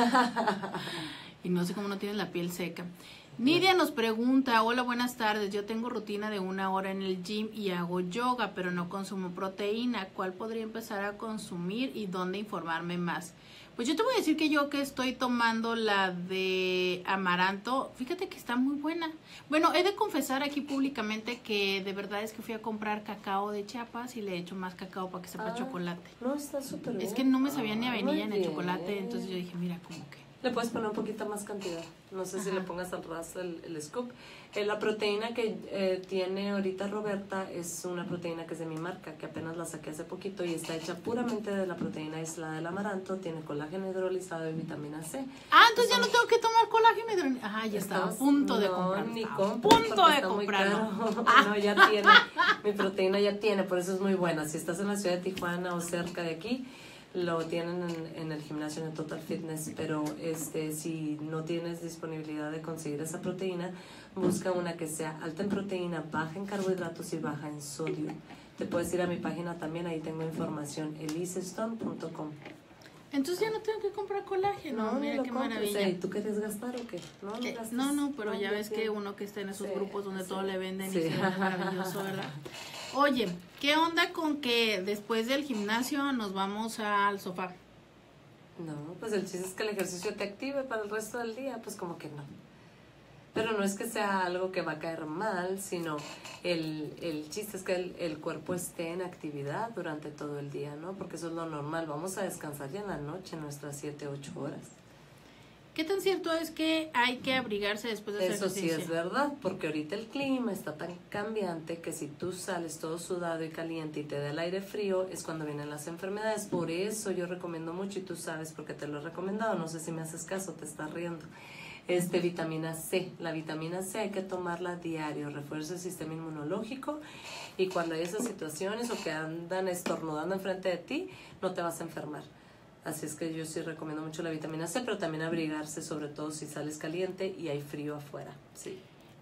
Y no sé cómo no tienes la piel seca. Nidia nos pregunta, hola, buenas tardes, yo tengo rutina de una hora en el gym y hago yoga, pero no consumo proteína. ¿Cuál podría empezar a consumir y dónde informarme más? Pues yo te voy a decir que yo que estoy tomando la de amaranto, fíjate que está muy buena. Bueno, he de confesar aquí públicamente que de verdad es que fui a comprar cacao de Chiapas y le he hecho más cacao para que sepa Ah, chocolate. No, está súper bien. Es que no me sabía ni a Ah, vainilla muy ni a bien. chocolate, entonces yo dije, mira, como que... Le puedes poner un poquito más cantidad. No sé si Ajá. le pongas al ras el, el scoop. Eh, la proteína que eh, tiene ahorita Roberta es una proteína que es de mi marca, que apenas la saqué hace poquito y está hecha puramente de la proteína aislada del amaranto. Tiene colágeno hidrolizado y vitamina C. Ah, entonces ya no tengo que tomar colágeno. hidro- Ah, ya estaba a Estabas- punto de no, comprarlo. ni estaba a compres punto porque de está muy comprarlo. caro. No, ya tiene. Mi proteína ya tiene, por eso es muy buena. Si estás en la ciudad de Tijuana o cerca de aquí, lo tienen en, en el gimnasio en el Total Fitness, pero este si no tienes disponibilidad de conseguir esa proteína, busca una que sea alta en proteína, baja en carbohidratos y baja en sodio. Te puedes ir a mi página también, ahí tengo información, elisestone punto com. Entonces ya no tengo que comprar colágeno. ni Mira lo qué compres. maravilla. ¿Y tú quieres gastar o qué? No, no, Eh, gastes. no, no, pero No, ya ves que tiene. uno que está en esos Sí, grupos donde sí. todo le venden Sí. y se ve maravilloso, ¿verdad? Oye, ¿qué onda con que después del gimnasio nos vamos al sofá? No, pues el chiste es que el ejercicio te active para el resto del día, pues como que no. Pero no es que sea algo que va a caer mal, sino el, el chiste es que el, el cuerpo esté en actividad durante todo el día, ¿no? Porque eso es lo normal. Vamos a descansar ya en la noche, nuestras siete, ocho horas. ¿Qué tan cierto es que hay que abrigarse después de hacer Eso sí ejercicio? es verdad, porque ahorita el clima está tan cambiante que si tú sales todo sudado y caliente y te da el aire frío, es cuando vienen las enfermedades. Por eso yo recomiendo mucho, y tú sabes porque te lo he recomendado, no sé si me haces caso, te estás riendo. Este, vitamina C. La vitamina C hay que tomarla diario, refuerza el sistema inmunológico, y cuando hay esas situaciones o que andan estornudando enfrente de ti, no te vas a enfermar. Así es que yo sí recomiendo mucho la vitamina C, pero también abrigarse, sobre todo si sales caliente y hay frío afuera. Sí.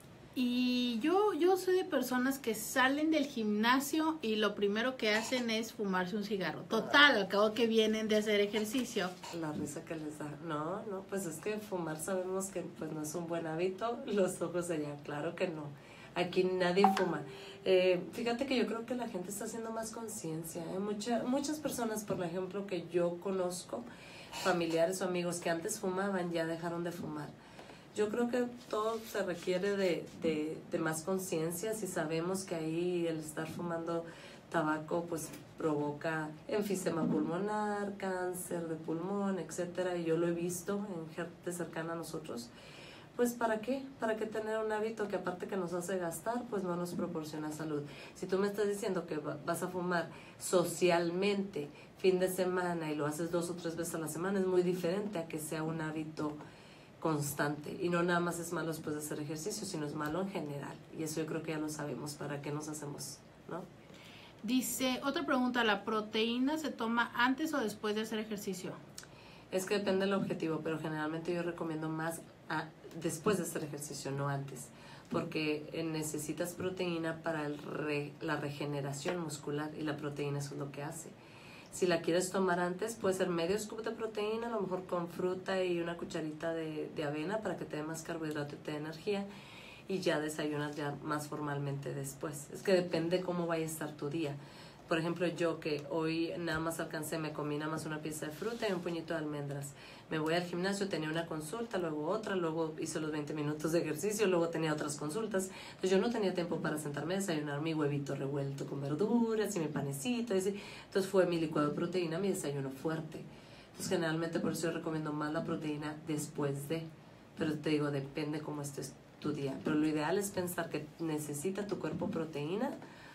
Y yo, yo soy de personas que salen del gimnasio y lo primero que hacen es fumarse un cigarro. Total, al cabo que vienen de hacer ejercicio. La risa que les da. No, no, pues es que fumar sabemos que pues no es un buen hábito. Los ojos de allá, claro que no. Aquí nadie fuma. Eh, fíjate que yo creo que la gente está haciendo más conciencia. ¿eh? Mucha, muchas personas, por ejemplo, que yo conozco, familiares o amigos que antes fumaban, ya dejaron de fumar. Yo creo que todo se requiere de, de, de más conciencia. Si sabemos que ahí el estar fumando tabaco pues provoca enfisema pulmonar, cáncer de pulmón, etcétera, y yo lo he visto en gente cercana a nosotros, pues ¿para qué? ¿Para qué tener un hábito que aparte que nos hace gastar, pues no nos proporciona salud? Si tú me estás diciendo que vas a fumar socialmente fin de semana y lo haces dos o tres veces a la semana, es muy diferente a que sea un hábito constante, y no nada más es malo después de hacer ejercicio, sino es malo en general, y eso yo creo que ya lo sabemos para qué nos hacemos, ¿no? Dice, otra pregunta, ¿la proteína se toma antes o después de hacer ejercicio? Es que depende del objetivo, pero generalmente yo recomiendo más a, después de hacer ejercicio, no antes, porque eh, necesitas proteína para el re, la regeneración muscular, y la proteína eso es lo que hace. Si la quieres tomar antes, puede ser medio scoop de proteína, a lo mejor con fruta y una cucharita de, de avena para que te dé más carbohidrato y te dé energía, y ya desayunas ya más formalmente después. Es que depende cómo vaya a estar tu día. Por ejemplo, yo que hoy nada más alcancé, me comí nada más una pieza de fruta y un puñito de almendras. Me voy al gimnasio, tenía una consulta, luego otra, luego hice los veinte minutos de ejercicio, luego tenía otras consultas. Entonces yo no tenía tiempo para sentarme a desayunar mi huevito revuelto con verduras y mi panecito. Y así. Entonces fue mi licuado de proteína, mi desayuno fuerte. Entonces generalmente por eso yo recomiendo más la proteína después de. Pero te digo, depende cómo estés tu día. Pero lo ideal es pensar que necesita tu cuerpo proteína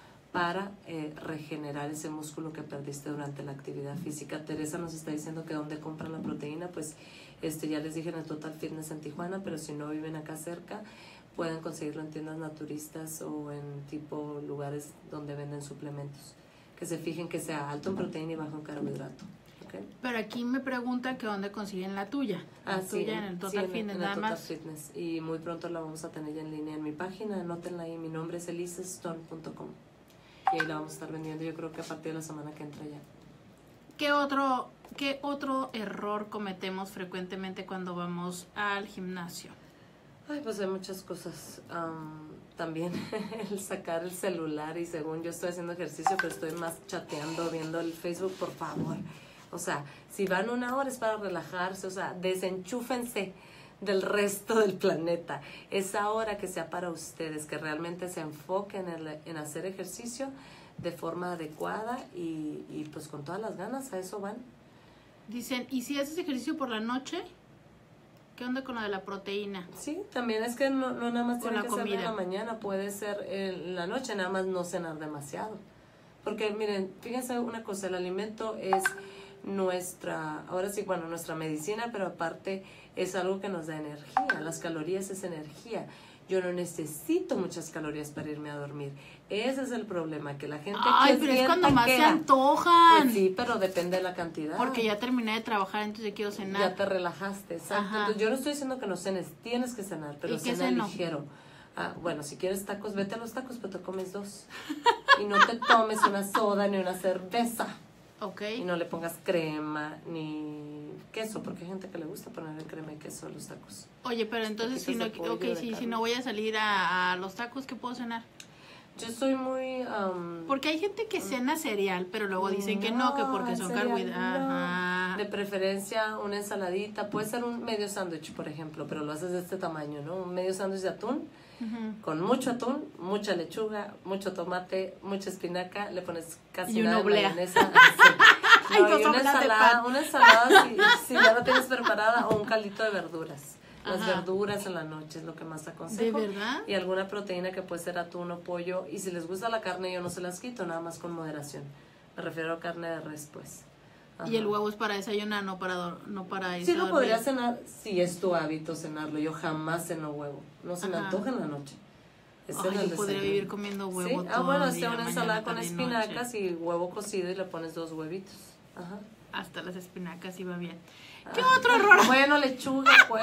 para eh, regenerar ese músculo que perdiste durante la actividad física. Teresa nos está diciendo que dónde compran la proteína, pues este ya les dije en el Total Fitness en Tijuana, pero si no viven acá cerca, pueden conseguirlo en tiendas naturistas o en tipo lugares donde venden suplementos. Que se fijen que sea alto en proteína y bajo en carbohidrato. ¿Okay? Pero aquí me pregunta que dónde consiguen la tuya. La Ah, tuya sí, en el Total sí, en, Fitness, en el nada Total más. Fitness. Y muy pronto la vamos a tener ya en línea en mi página. Anótenla ahí, mi nombre es elisa stone punto com. Y ahí la vamos a estar vendiendo, yo creo que a partir de la semana que entra ya. ¿Qué otro, qué otro error cometemos frecuentemente cuando vamos al gimnasio? Ay, pues hay muchas cosas. Um, también el sacar el celular, y según yo estoy haciendo ejercicio, pero estoy más chateando, viendo el Facebook, por favor. O sea, si van una hora es para relajarse, o sea, desenchúfense del resto del planeta. Esa hora que sea para ustedes, que realmente se enfoquen en, en hacer ejercicio de forma adecuada y, y pues con todas las ganas, a eso van. Dicen, ¿y si haces ejercicio por la noche? ¿Qué onda con lo de la proteína? Sí, también es que no, no nada más Con tiene la que ser comida. en la mañana, puede ser en la noche, nada más no cenar demasiado. Porque miren, fíjense una cosa, el alimento es nuestra, ahora sí, bueno, nuestra medicina, pero aparte es algo que nos da energía. Las calorías es energía. Yo no necesito muchas calorías para irme a dormir. Ese es el problema, que la gente Ay, que pero es sienta cuando más se queda. antojan. Pues sí, pero depende de la cantidad. Porque ya terminé de trabajar, entonces ya quiero cenar. Ya te relajaste, exacto. Ajá. Entonces, yo no estoy diciendo que no cenes, tienes que cenar, pero ¿Y qué cena ceno? ligero. Ah, bueno, si quieres tacos, vete a los tacos, pero te comes dos. Y no te tomes una soda ni una cerveza. Ok. Y no le pongas crema ni queso, porque hay gente que le gusta ponerle crema y queso a los tacos. Oye, pero entonces si no, Taquitos de pollo, okay, de si, si carne. no voy a salir a, a los tacos, ¿qué puedo cenar? Yo soy muy... um, Porque hay gente que cena cereal, pero luego dicen que no, que porque el son cereal carbohidratos. no. Ajá. De preferencia una ensaladita, puede ser un medio sándwich, por ejemplo, pero lo haces de este tamaño, ¿no? Un medio sándwich de atún, Ujú. con mucho atún, mucha lechuga, mucho tomate, mucha espinaca, le pones casi Y una nada de oblea. mayonesa. Sí. Ay, No, dos y una obleas de ensalada, pan. una ensalada si, si ya la tienes preparada, o un caldito de verduras. Las Ajá. verduras en la noche es lo que más ¿De aconsejo. verdad? Y alguna proteína que puede ser atún o pollo. Y si les gusta la carne, yo no se las quito, nada más con moderación. Me refiero a carne de res, pues. Y el Ajá. huevo es para desayunar, no para, dor- no para irse Sí a lo dormir. podrías cenar si es tu hábito cenarlo. Yo jamás ceno huevo. No se me Ajá. antoja en la noche. Es en Ay, el yo podría desayuno. vivir comiendo huevo ¿Sí? todo Ah, bueno, el hacer día, una mañana, ensalada con tarde y espinacas noche. y huevo cocido y le pones dos huevitos. Ajá. Hasta las espinacas iba bien. ¿Qué Ah. otro error? Bueno, lechuga, pues.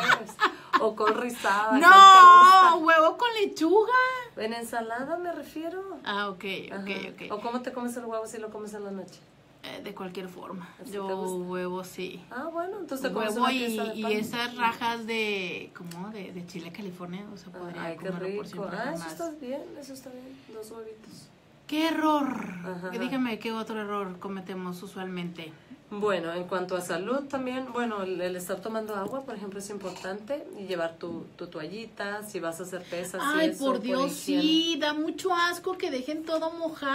O con rizada. ¿cuál te No, gusta? huevo con lechuga. En ensalada me refiero. Ah, ok, ok, Ajá. ok. ¿O cómo te comes el huevo si lo comes en la noche? Eh, de cualquier forma. ¿Así Yo te gusta? huevo sí. Ah, bueno, entonces te comes Huevo una y, pieza de y pan. esas rajas de, ¿cómo? De, de chile California. O sea, Ah, podría ay, qué comerlo por rico. siempre Ah, eso jamás. está bien, eso está bien. Dos huevitos. ¿Qué error? Ajá. Dígame, ¿qué otro error cometemos usualmente? Bueno, en cuanto a salud también, bueno, el, el estar tomando agua, por ejemplo, es importante. Y llevar tu, tu toallita, si vas a hacer pesas. y Ay, eso, por Dios, higiene. sí, da mucho asco que dejen todo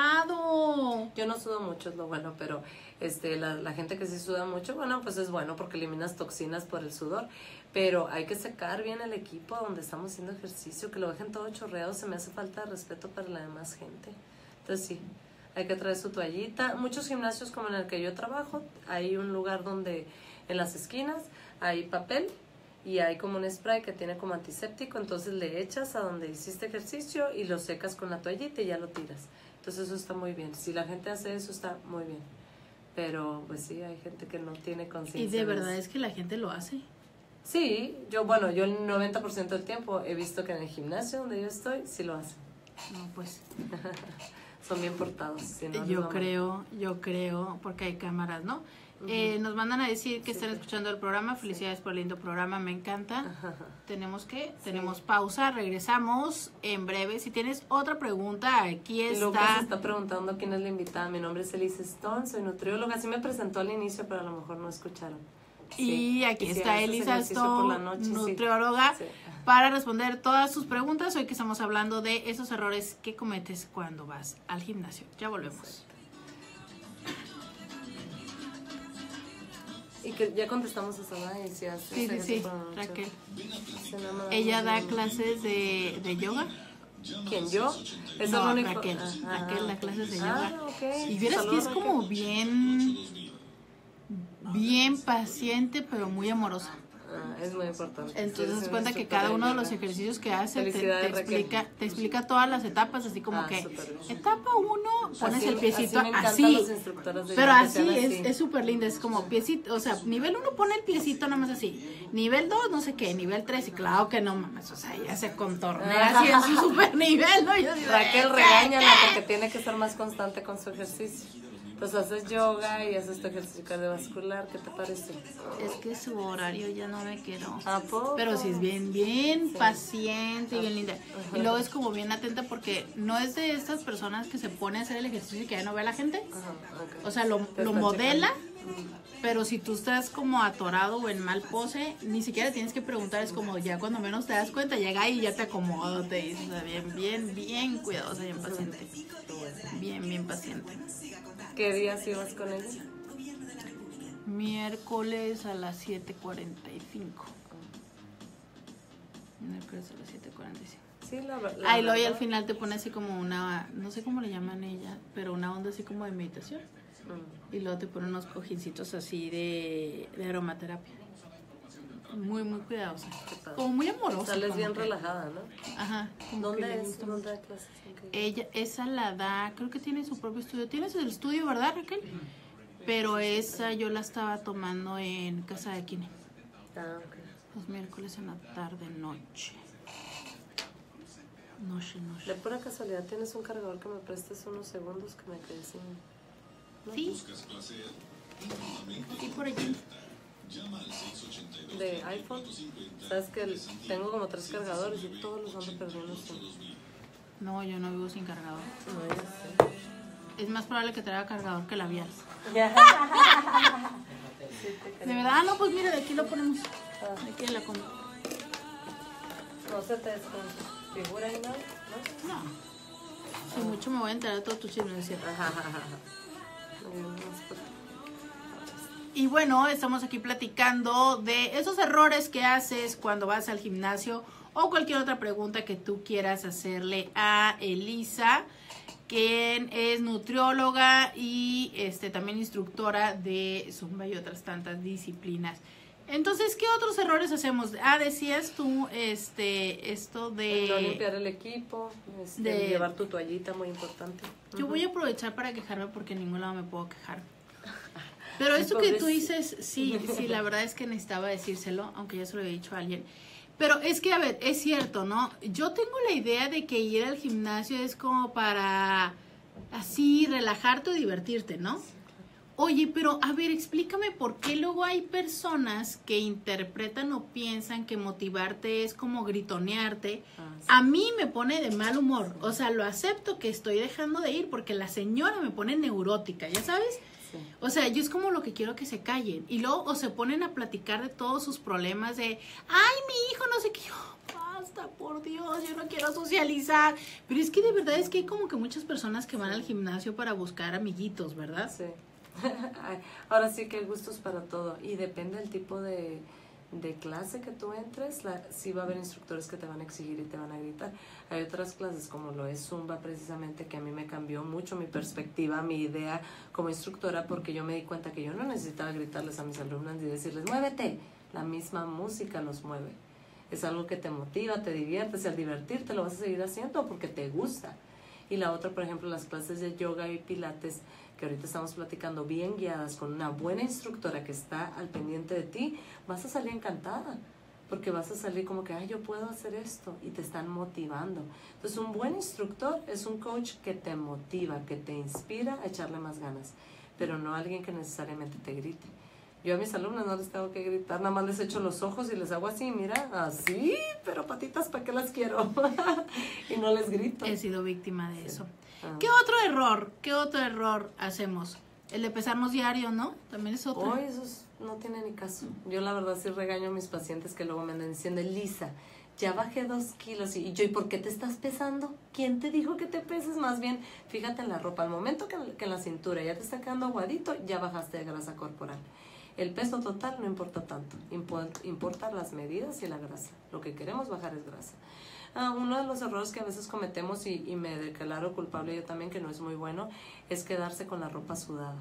mojado. Yo no sudo mucho, es lo bueno, pero este la, la gente que sí suda mucho, bueno, pues es bueno porque eliminas toxinas por el sudor. Pero hay que secar bien el equipo donde estamos haciendo ejercicio, que lo dejen todo chorreado, se me hace falta de respeto para la demás gente. Entonces sí, hay que traer su toallita. Muchos gimnasios como en el que yo trabajo, hay un lugar donde en las esquinas hay papel y hay como un spray que tiene como antiséptico, entonces le echas a donde hiciste ejercicio y lo secas con la toallita y ya lo tiras. Entonces eso está muy bien. Si la gente hace eso está muy bien. Pero pues sí, hay gente que no tiene conciencia. Y de de verdad eso. es que la gente lo hace. Sí, yo bueno, yo el noventa por ciento del tiempo he visto que en el gimnasio donde yo estoy sí lo hacen. No, pues Son bien portados. Si no, les va yo mal. creo, yo creo, porque hay cámaras, ¿no? Eh, nos mandan a decir que Sí, están sí. escuchando el programa. Felicidades por el lindo programa, me encanta. Ajá. Tenemos que, tenemos pausa, regresamos en breve. Si tienes otra pregunta, aquí Y Lucas está. está preguntando quién es la invitada. Mi nombre es Elise Stone, soy nutrióloga. Sí me presentó al inicio, pero a lo mejor no escucharon. Sí. Y aquí Y si está haces Elisa ejercicio por la Stone, noche, sí. nutrióloga, Sí. para responder todas sus preguntas. Hoy que estamos hablando de esos errores que cometes cuando vas al gimnasio. Ya volvemos. Y que ya contestamos a Sana y si haces Sí, sí, ejercicio sí, por la noche. Raquel. Sí, nada más. Ella da clases de, de yoga. ¿Quién, yo? Esa es No, la única- Raquel. Ah, Raquel da ok. clases de Ah, yoga. ok. Y vieras que Saludos, es Raquel. como bien, bien paciente, pero muy amorosa. Ah, es muy importante. Entonces Sí, das es cuenta una que cada uno de los instructora ejercicios que hace te, te Felicidades, Raquel. explica, te explica todas las etapas, así como Ah, que súper bien. etapa uno pones Así- el piecito así me encantan así, los instructores de pero yoga que así sean es así. es súper lindo, es como piecito, o sea, nivel uno pone el piecito nada más así, nivel dos no sé qué, nivel tres y claro que no mames, o sea, ya se contornea así en su super nivel, ¿no? Yo digo, Raquel, "¿Qué, regáñala qué?". porque tiene que ser más constante con su ejercicio. Pues haces yoga y haces tu ejercicio cardiovascular, ¿qué te parece? Es que su horario ya no me quedó. ¿A poco? Pero sí es bien, bien paciente y bien linda. Y luego es como bien atenta porque no es de estas personas que se pone a hacer el ejercicio y que ya no ve a la gente. Ajá, ok. O sea, lo, Te lo está modela, checando. pero si tú estás como atorado o en mal pose, ni siquiera tienes que preguntar, es como ya cuando menos te das cuenta, llega ahí y ya te acomoda, te dice, o sea, bien, bien, bien cuidadosa, bien paciente. Bien, bien paciente. ¿Qué días ibas con ella? Miércoles a las siete cuarenta y cinco. Miércoles a las siete cuarenta y cinco. Sí, la verdad. Ah, y luego y al final te pone así como una, no sé cómo le llaman ella, pero una onda así como de meditación. Y luego te pone unos cojincitos así de, de aromaterapia. Muy, muy cuidadosa. padre. Como muy amorosa. Sales como bien que- relajada, ¿no? Ajá. como que le ¿Dónde es? gusta ¿Dónde mucho. da clases? Ok. Ella, esa la da, creo que tiene su propio estudio. Tienes el estudio, ¿verdad, Raquel? Pero esa yo la estaba tomando en Casa de Kine. Ah, ok. Los miércoles en la tarde, noche. Noche, De noche. pura casualidad, ¿tienes un cargador que me prestes unos segundos que me quedé sin...? Sí, ¿Buscas placer? Íntimamente sí, por allí. llama al seis ochenta y dos, ¿De iPhone? Sabes que el- tengo como tres cargadores y todos los ando perdiendo. Sí. No, yo no vivo sin cargador. No, ya sé. Es más probable que traiga cargador que labial. sí, te De creo. verdad, no, pues mira, de aquí lo ponemos. Ah, De aquí la como. no se te desconfigura ahí, ¿no? ¿No? No. Si mucho me voy a enterar de todo tu chisme, es cierto. Ajá, ajá, ajá. Muy bien, más por- Y bueno, estamos aquí platicando de esos errores que haces cuando vas al gimnasio o cualquier otra pregunta que tú quieras hacerle a Elisa, quien es nutrióloga y este también instructora de Zumba y otras tantas disciplinas. Entonces, ¿qué otros errores hacemos? Ah, decías tú este esto de... No limpiar el equipo, este, de- llevar tu toallita, muy importante. Yo voy a aprovechar para quejarme porque en ningún lado me puedo quejar. Pero esto que tú Pobrecita. dices, sí, sí, la verdad es que necesitaba decírselo, aunque ya se lo había dicho a alguien. Pero es que, a ver, es cierto, ¿no? Yo tengo la idea de que ir al gimnasio es como para así relajarte o divertirte, ¿no? Oye, pero a ver, explícame por qué luego hay personas que interpretan o piensan que motivarte es como gritonearte. Ah, sí. A mí me pone de mal humor. O sea, lo acepto que estoy dejando de ir porque la señora me pone neurótica, ¿ya sabes? Sí. O sea, yo es como lo que quiero que se callen. Y luego o se ponen a platicar de todos sus problemas de, ay, mi hijo, no sé qué. Yo, basta, por Dios, yo no quiero socializar. Pero es que de verdad es que hay como que muchas personas que van al gimnasio para buscar amiguitos, ¿verdad? Sí. Ay, ahora sí que hay gustos para todo y depende del tipo de, de clase que tú entres, la, sí va a haber instructores que te van a exigir y te van a gritar. Hay otras clases como lo es Zumba precisamente que a mí me cambió mucho mi perspectiva, mi idea como instructora porque yo me di cuenta que yo no necesitaba gritarles a mis alumnas y decirles muévete, la misma música los mueve. Es algo que te motiva, te diviertes y al divertirte lo vas a seguir haciendo porque te gusta. Y la otra, por ejemplo, las clases de yoga y pilates que ahorita estamos platicando bien guiadas con una buena instructora que está al pendiente de ti, vas a salir encantada, porque vas a salir como que, ay, yo puedo hacer esto, y te están motivando. Entonces, un buen instructor es un coach que te motiva, que te inspira a echarle más ganas, pero no alguien que necesariamente te grite. Yo a mis alumnos no les tengo que gritar, nada más les echo los ojos y les hago así, mira, así, pero patitas, ¿para qué las quiero? Y no les grito. He sido víctima de eso. Ah. ¿Qué otro error? ¿Qué otro error hacemos? El de pesarnos diario, ¿no? También es otro. Hoy eso es- no tiene ni caso. Yo la verdad sí regaño a mis pacientes que luego me andan diciendo, Elisa, ya bajé dos kilos. Y yo, ¿y por qué te estás pesando? ¿Quién te dijo que te peses? Más bien, fíjate en la ropa. Al momento que, que en la cintura ya te está quedando aguadito, ya bajaste de grasa corporal. El peso total no importa tanto. Impo- Importan las medidas y la grasa. Lo que queremos bajar es grasa. Ah, uno de los errores que a veces cometemos, y, y me declaro culpable yo también, que no es muy bueno, es quedarse con la ropa sudada.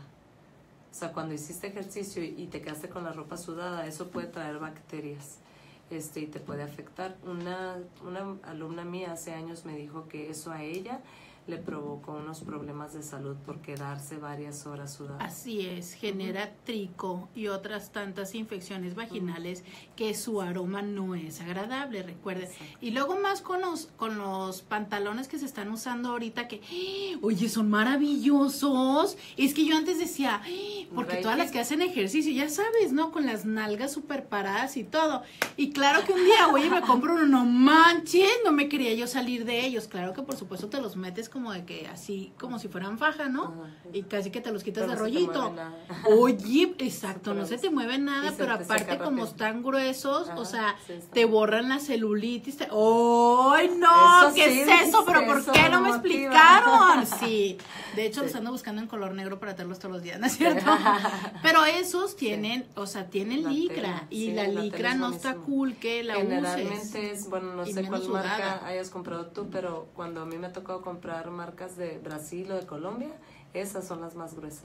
O sea, cuando hiciste ejercicio y, y te quedaste con la ropa sudada, eso puede traer bacterias este, y te puede afectar. Una, una alumna mía hace años me dijo que eso a ella le provocó unos problemas de salud por quedarse varias horas sudada. Así es, genera trico y otras tantas infecciones vaginales que su aroma no es agradable, recuerden. Exacto. Y luego más con los, con los pantalones que se están usando ahorita que, ¡ah! Oye, son maravillosos. Es que yo antes decía, ¡ah! Porque Right. todas las que hacen ejercicio, ya sabes, ¿no? Con las nalgas súper paradas y todo. Y claro que un día, oye, me compro uno, no manches, no me quería yo salir de ellos. Claro que por supuesto te los metes como de que así, como si fueran faja, ¿no? Ajá. Y casi que te los quitas Pero de no se te rollito. mueve nada. Oye, exacto, no Pero se te mueve nada, y se pero te aparte seca como rápido. están gruesos, Ajá, o sea, sí, está. te borran la celulitis. Te... ¡Ay, no! Eso ¿Qué sí, es eso? ¿Pero por eso qué me no me motiva. explicaron? Sí, de hecho Sí. los ando buscando en color negro para tenerlos todos los días, ¿no es cierto? Pero esos tienen, o sea, tienen La licra, tela, y sí, la la licra tela es no está buenísima. cool que la Generalmente uses. es, bueno, no y sé menos cuál sudada. marca hayas comprado tú, pero cuando a mí me ha tocado comprar marcas de Brasil o de Colombia, esas son las más gruesas.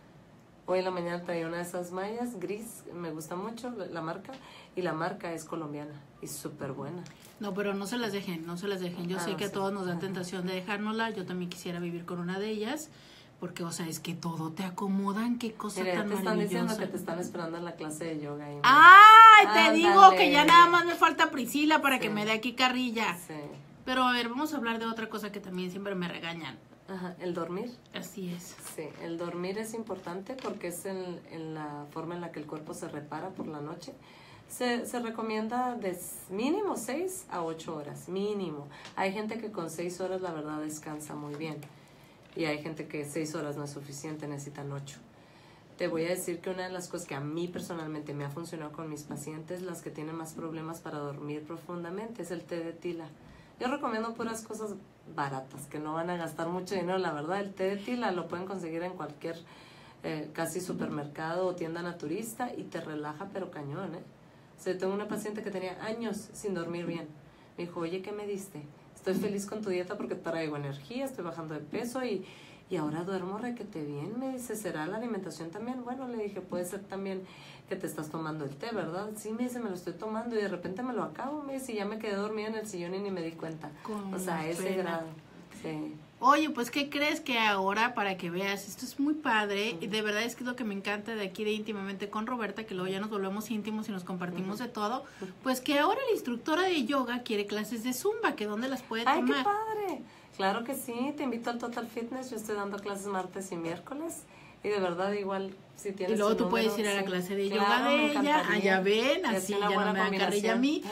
Hoy en la mañana traía una de esas mallas gris, me gusta mucho la, la marca, y la marca es colombiana y súper buena. No, pero no se las dejen, no se las dejen. Yo Ah, sé no, que a sí. todos nos da Ajá. tentación de dejárnosla. Yo también quisiera vivir con una de ellas. Porque, o sea, es que todo te acomodan. Qué cosa Mira, ya tan te están diciendo maravillosa. que te están esperando en la clase de yoga. Y ¡Ay! Te Ándale. digo que ya nada más me falta Priscila para que Sí. me dé aquí carrilla. Sí. Pero a ver, vamos a hablar de otra cosa que también siempre me regañan. Ajá, el dormir. Así es. Sí, el dormir es importante porque es en, en la forma en la que el cuerpo se repara por la noche. Se, se recomienda de mínimo seis a ocho horas, mínimo. Hay gente que con seis horas la verdad descansa muy bien y hay gente que seis horas no es suficiente, necesitan ocho. te voy a decir que una de las cosas que a mí personalmente me ha funcionado con mis pacientes, las que tienen más problemas para dormir profundamente, es el té de tila. Yo recomiendo puras cosas baratas, que no van a gastar mucho dinero. La verdad, el té de tila lo pueden conseguir en cualquier eh, casi supermercado o tienda naturista y te relaja, pero cañón, ¿eh? O sea, tengo una paciente que tenía años sin dormir bien. Me dijo, oye, ¿qué me diste? Estoy feliz con tu dieta porque traigo energía, estoy bajando de peso y, y ahora duermo requete bien. Me dice, ¿será la alimentación también? Bueno, le dije, puede ser también que te estás tomando el té, ¿verdad? Sí, me dice, me lo estoy tomando y de repente me lo acabo, me dice, y ya me quedé dormida en el sillón y ni me di cuenta. O sea, a ese pena. grado, sí. Oye, pues, ¿qué crees que ahora, para que veas, esto es muy padre, y de verdad es que es lo que me encanta de aquí de Íntimamente con Roberta, que luego ya nos volvemos íntimos y nos compartimos de todo, pues que ahora la instructora de yoga quiere clases de Zumba, que ¿dónde las puede ¡Ay, tomar? qué padre! Claro que sí, te invito al Total Fitness, yo estoy dando clases martes y miércoles, y de verdad igual, si tienes Y luego un tú número, puedes ir a la sí. clase de Claro, yoga me de ella, encantaría. allá ven, Y así una ya no buena me da carrilla a mí.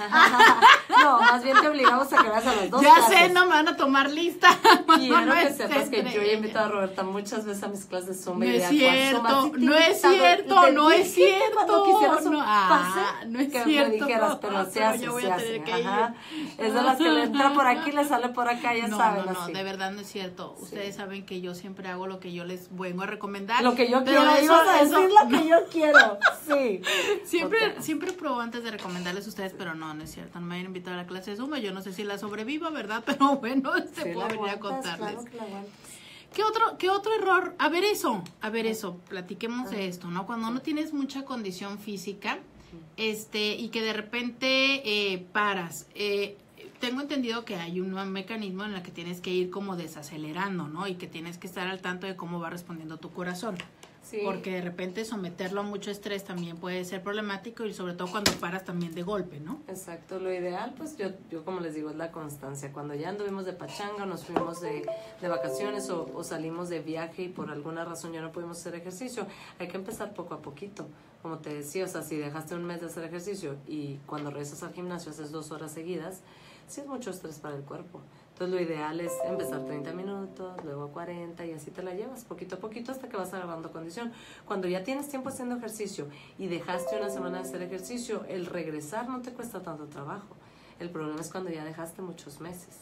No, más bien te obligamos a que vayas a las dos Ya clases. sé, no me van a tomar lista. Quiero No que es sepas que yo entre he invitado a Roberta muchas veces a mis clases de Zumba. No y de es Aqua cierto, Zumba. Sí te he no es invitado, cierto, y te no es dije que cuando cierto, quisieras un no, ah, pase, no es que cierto, me dijeras, pero se pero hace, yo voy se a hace. tener que Ajá. ir. Es de las que le entra por aquí, le sale por acá, ya no, saben. no, no, así. de verdad no es cierto. Sí. Ustedes saben que yo siempre hago lo que yo les vengo a recomendar. Lo que yo pero quiero, eso- ibas a eso- decir lo que yo quiero. Sí. Siempre, Ok. siempre pruebo antes de recomendarles a ustedes, pero no, no es cierto. No me vayan a invitar a la clase de Zumba. Yo no sé si la sobreviva, ¿verdad? Pero bueno, se Sí, puedo la venir a aguantas, contarles. claro que la aguantas. ¿Qué otro, ¿Qué otro error? A ver eso, a ver eso, platiquemos de esto, ¿no? Cuando no tienes mucha condición física, este, y que de repente eh, paras, eh, tengo entendido que hay un mecanismo en el que tienes que ir como desacelerando, ¿no? Y que tienes que estar al tanto de cómo va respondiendo tu corazón. Sí. Porque de repente someterlo a mucho estrés también puede ser problemático y sobre todo cuando paras también de golpe, ¿no? Exacto, lo ideal, pues yo, yo como les digo, es la constancia. Cuando ya anduvimos de pachanga, nos fuimos de, de vacaciones o, o salimos de viaje y por alguna razón ya no pudimos hacer ejercicio, hay que empezar poco a poquito. Como te decía, o sea, si dejaste un mes de hacer ejercicio y cuando regresas al gimnasio haces dos horas seguidas, sí es mucho estrés para el cuerpo. Entonces lo ideal es empezar treinta minutos, luego cuarenta y así te la llevas poquito a poquito hasta que vas agarrando condición. Cuando ya tienes tiempo haciendo ejercicio y dejaste una semana de hacer ejercicio, el regresar no te cuesta tanto trabajo. El problema es cuando ya dejaste muchos meses.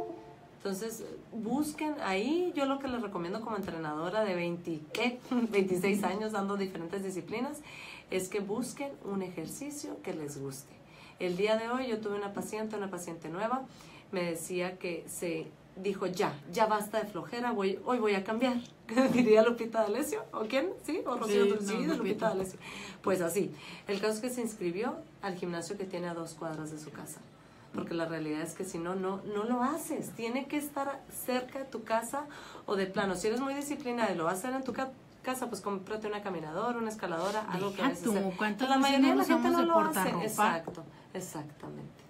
Entonces busquen ahí, yo lo que les recomiendo como entrenadora de veinte, ¿qué? veintiséis años dando diferentes disciplinas, es que busquen un ejercicio que les guste. El día de hoy yo tuve una paciente, una paciente nueva, me decía que se dijo, ya, ya basta de flojera, voy, hoy voy a cambiar. Diría Lupita D'Alessio, ¿o quién? ¿Sí? ¿O Rocío? Sí, Sí, no, de Lupita. Lupita D'Alessio. Pues así, el caso es que se inscribió al gimnasio que tiene a dos cuadras de su casa. Porque la realidad es que si no, no, no lo haces. Tiene que estar cerca de tu casa o de plano. Si eres muy disciplinada y lo vas a hacer en tu casa, casa, pues cómprate una caminadora, una escaladora, algo que Deja vayas a tú, hacer. ¿cuántas La veces mayoría no de la nos gente vamos no de lo hace. portarropa? Exacto, exactamente.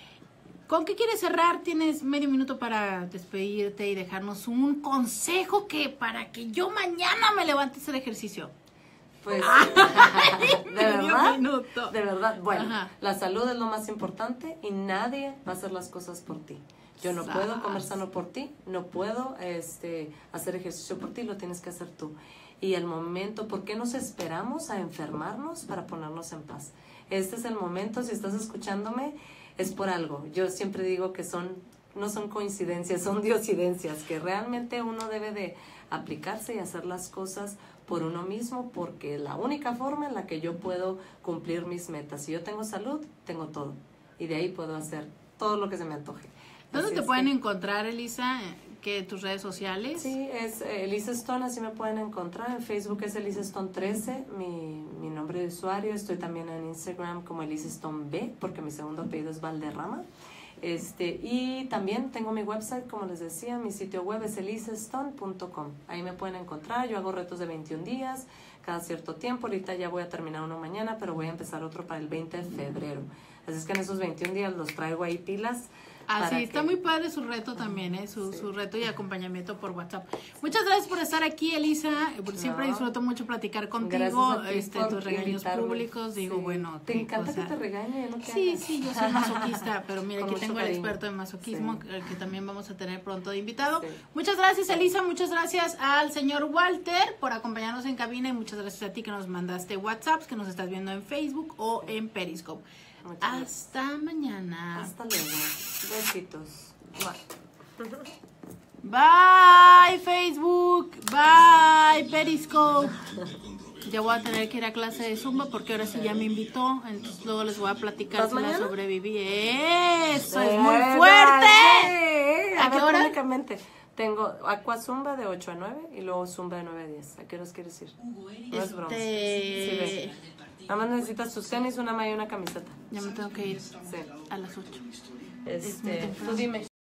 ¿Con qué quieres cerrar? Tienes medio minuto para despedirte y dejarnos un consejo que para que yo mañana me levante a hacer ejercicio. Pues, de Medio verdad, minuto. de verdad, bueno, Ajá. la salud es lo más importante y nadie va a hacer las cosas por ti. Yo no Sas. puedo comer sano por ti, no puedo este, hacer ejercicio por ti, lo tienes que hacer tú. Y el momento, ¿por qué nos esperamos a enfermarnos para ponernos en paz? Este es el momento, si estás escuchándome, es por algo. Yo siempre digo que son, no son coincidencias, son diosidencias, que realmente uno debe de aplicarse y hacer las cosas por uno mismo, porque es la única forma en la que yo puedo cumplir mis metas. Si yo tengo salud, tengo todo. Y de ahí puedo hacer todo lo que se me antoje. ¿Dónde Así te es pueden que- encontrar, Elisa? ¿Qué, tus redes sociales? Sí, es eh, Elisa Stone, así me pueden encontrar. En Facebook es Elisa Stone trece, mi, mi nombre de usuario. Estoy también en Instagram como Elisa Stone B, porque mi segundo apellido es Valderrama. Este, y también tengo mi website, como les decía, mi sitio web es elisa stone punto com. Ahí me pueden encontrar. Yo hago retos de veintiún días, cada cierto tiempo. Ahorita ya voy a terminar uno mañana, pero voy a empezar otro para el veinte de febrero. Así es que en esos veintiún días los traigo ahí pilas. Ah, para sí, está que- muy padre su reto también, ¿eh? Su, Sí. su reto y acompañamiento por WhatsApp. Muchas gracias por estar aquí, Elisa. Siempre No. disfruto mucho platicar contigo. Gracias a ti Este, por tus regaños invitarme. públicos, digo, Sí. bueno. Te qué encanta cosa. que te regañe, ¿no? Que Sí, hagas. sí, yo soy masoquista, pero mira, Con aquí mucho tengo el cariño. experto en masoquismo, Sí. que, que también vamos a tener pronto de invitado. Sí. Muchas gracias, Elisa, muchas gracias al señor Walter por acompañarnos en cabina y muchas muchas gracias a ti que nos mandaste WhatsApps, que nos estás viendo en Facebook o en Periscope. Muchas gracias. Hasta mañana. Hasta luego. Besitos. Bye. Bye Facebook, bye Periscope. Ya voy a tener que ir a clase de Zumba porque ahora sí ya me invitó. Entonces luego les voy a platicar ¿Vas si la mañana? sobreviví. ¡Eso es muy Eh, fuerte! sí. ¿A A qué ver, hora? públicamente. Tengo Aqua Zumba de ocho a nueve y luego Zumba de nueve a diez. ¿A qué horas quieres ir? No es broma. Sí, Este, ve. Nada más necesitas tus tenis, una malla y una camiseta. ya me tengo que ir Sí. a las ocho. Este, tú dime.